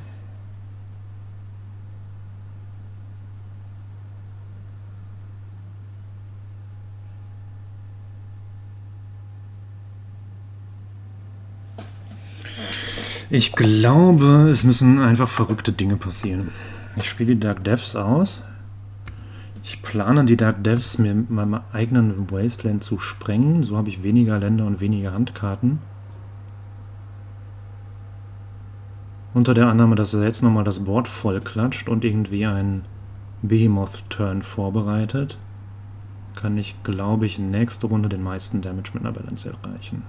Ich glaube, es müssen einfach verrückte Dinge passieren. Ich spiele die Dark Depths aus. Ich plane die Dark Depths mir mit meinem eigenen Wasteland zu sprengen. So habe ich weniger Länder und weniger Handkarten. Unter der Annahme, dass er jetzt nochmal das Board voll klatscht und irgendwie einen Behemoth-Turn vorbereitet, kann ich, glaube ich, nächste Runde den meisten Damage mit einer Balance erreichen.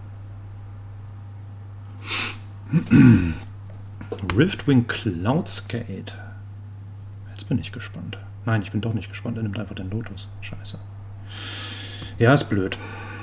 Riftwing Cloudscape. Jetzt bin ich gespannt. Nein, ich bin doch nicht gespannt. Er nimmt einfach den Lotus. Scheiße. Ja, ist blöd.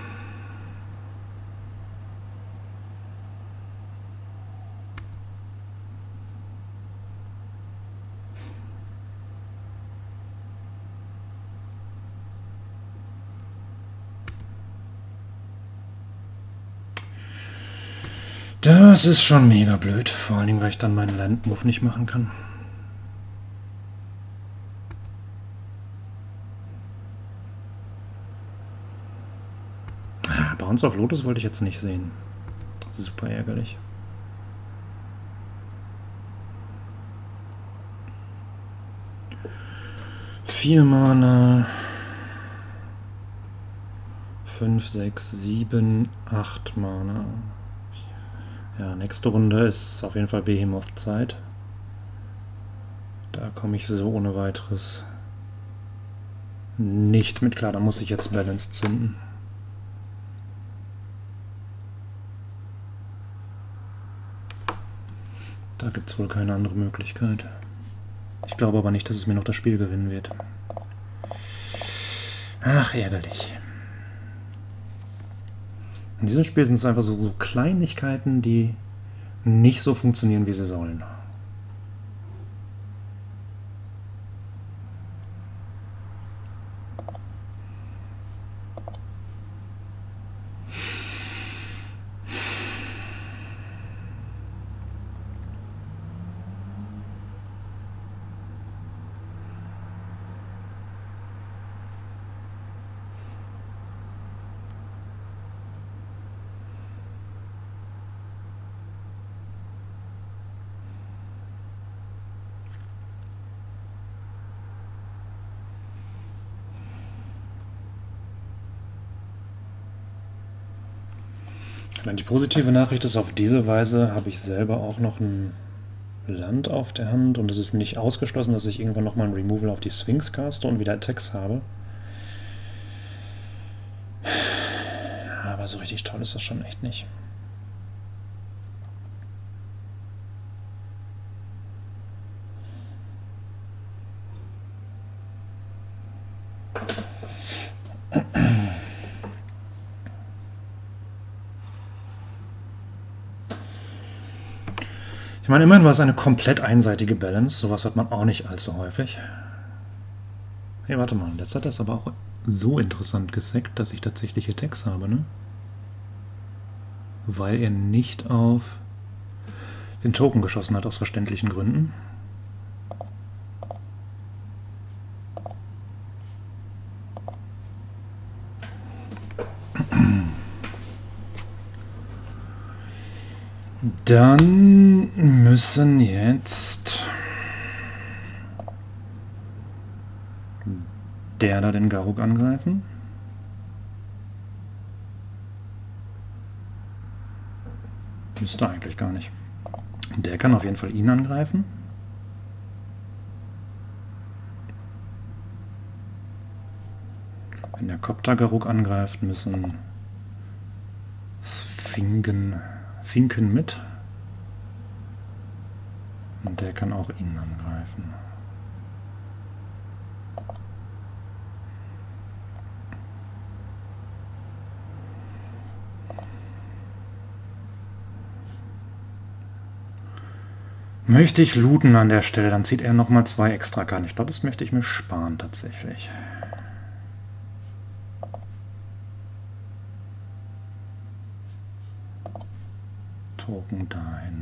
Das ist schon mega blöd. Vor allen Dingen, weil ich dann meinen Land-Move nicht machen kann. Bounce auf Lotus wollte ich jetzt nicht sehen. Super ärgerlich. Vier Mana. 5, 6, 7, 8 Mana. Ja, nächste Runde ist auf jeden Fall Behemoth-Zeit. Da komme ich so ohne weiteres nicht mit klar. Da muss ich jetzt Balance zünden. Da gibt es wohl keine andere Möglichkeit. Ich glaube aber nicht, dass es mir noch das Spiel gewinnen wird. Ach, ärgerlich. In diesem Spiel sind es einfach so Kleinigkeiten, die nicht so funktionieren, wie sie sollen. Die positive Nachricht ist, auf diese Weise habe ich selber auch noch ein Land auf der Hand und es ist nicht ausgeschlossen, dass ich irgendwann nochmal ein Removal auf die Sphinx caste und wieder Attacks habe. Aber so richtig toll ist das schon echt nicht. Ich meine, immerhin war es eine komplett einseitige Balance. Sowas hat man auch nicht allzu häufig. Hey, warte mal. Jetzt hat er es aber auch so interessant gesackt, dass ich tatsächlich Attacks habe, ne? Weil er nicht auf den Token geschossen hat, aus verständlichen Gründen. Dann müssen jetzt der da den Garruk angreifen. Müsste eigentlich gar nicht. Der kann auf jeden Fall ihn angreifen. Wenn der Kopter Garruk angreift, müssen Finken mit. Und der kann auch ihn angreifen. Möchte ich looten an der Stelle, dann zieht er nochmal 2 extra Karten. Ich glaube, das möchte ich mir sparen tatsächlich. Token dahin.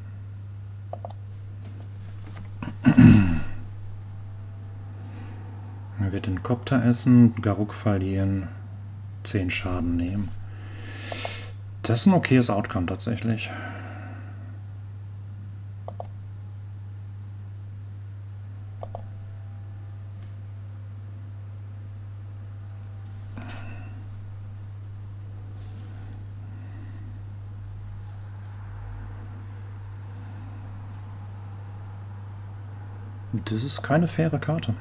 Er wird den Kopter essen, Garruk verlieren, 10 Schaden nehmen. Das ist ein okayes Outcome tatsächlich. Das ist keine faire Karte.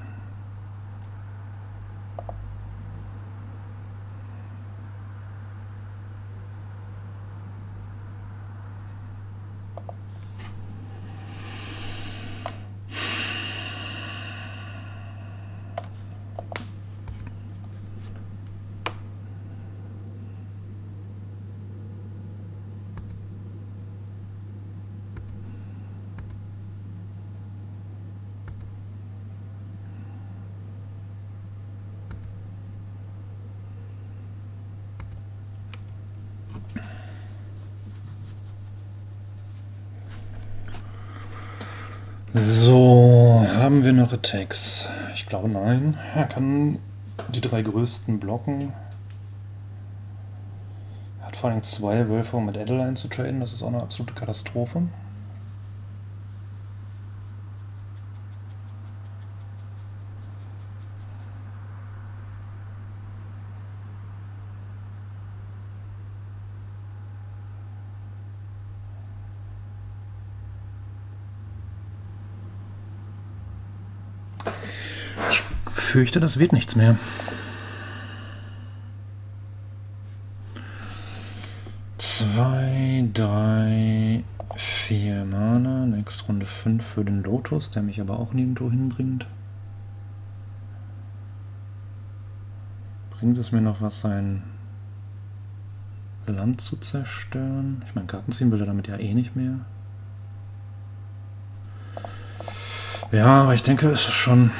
So, haben wir noch Attacks? Ich glaube nein. Er kann die 3 größten blocken. Er hat vor allem 2 Wölfe, um mit Adeline zu traden. Das ist auch eine absolute Katastrophe. Ich fürchte, das wird nichts mehr. 2, 3, 4 Mana. Nächste Runde 5 für den Lotus, der mich aber auch nirgendwo hinbringt. Bringt es mir noch was, sein Land zu zerstören? Ich meine, Karten ziehen will er damit ja eh nicht mehr. Ja, aber ich denke, es ist schon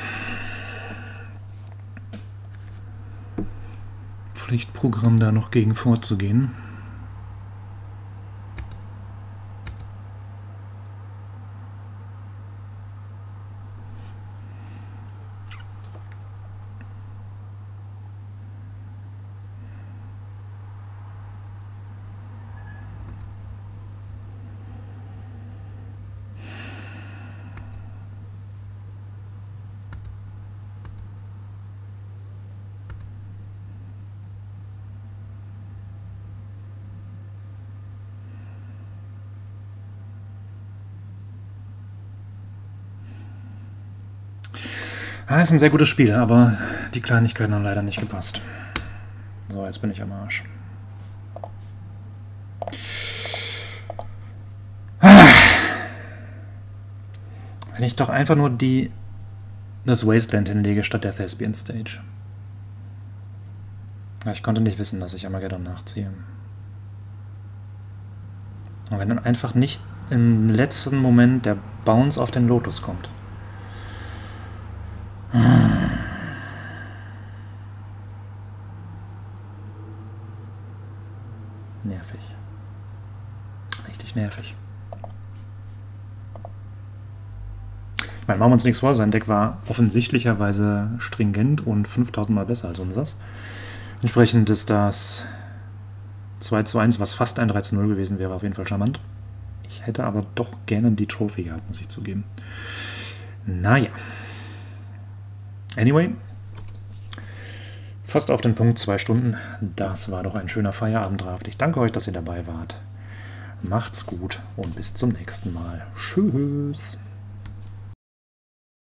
Pflichtprogramm, da noch gegen vorzugehen. Ist ein sehr gutes Spiel, aber die Kleinigkeiten haben leider nicht gepasst. So, jetzt bin ich am Arsch. Wenn ich doch einfach nur das Wasteland hinlege statt der Thespian Stage. Ja, ich konnte nicht wissen, dass ich Armageddon nachziehe. Und wenn dann einfach nicht im letzten Moment der Bounce auf den Lotus kommt. Nervig. Richtig nervig. Ich meine, machen wir uns nichts vor, sein Deck war offensichtlicherweise stringent und 5000 Mal besser als unseres. Entsprechend ist das 2:1, was fast ein 13-0 gewesen wäre, auf jeden Fall charmant. Ich hätte aber doch gerne die Trophy gehabt, muss ich zugeben. Naja. Anyway. Fast auf den Punkt 2 Stunden. Das war doch ein schöner Feierabenddraft. Ich danke euch, dass ihr dabei wart. Macht's gut und bis zum nächsten Mal. Tschüss.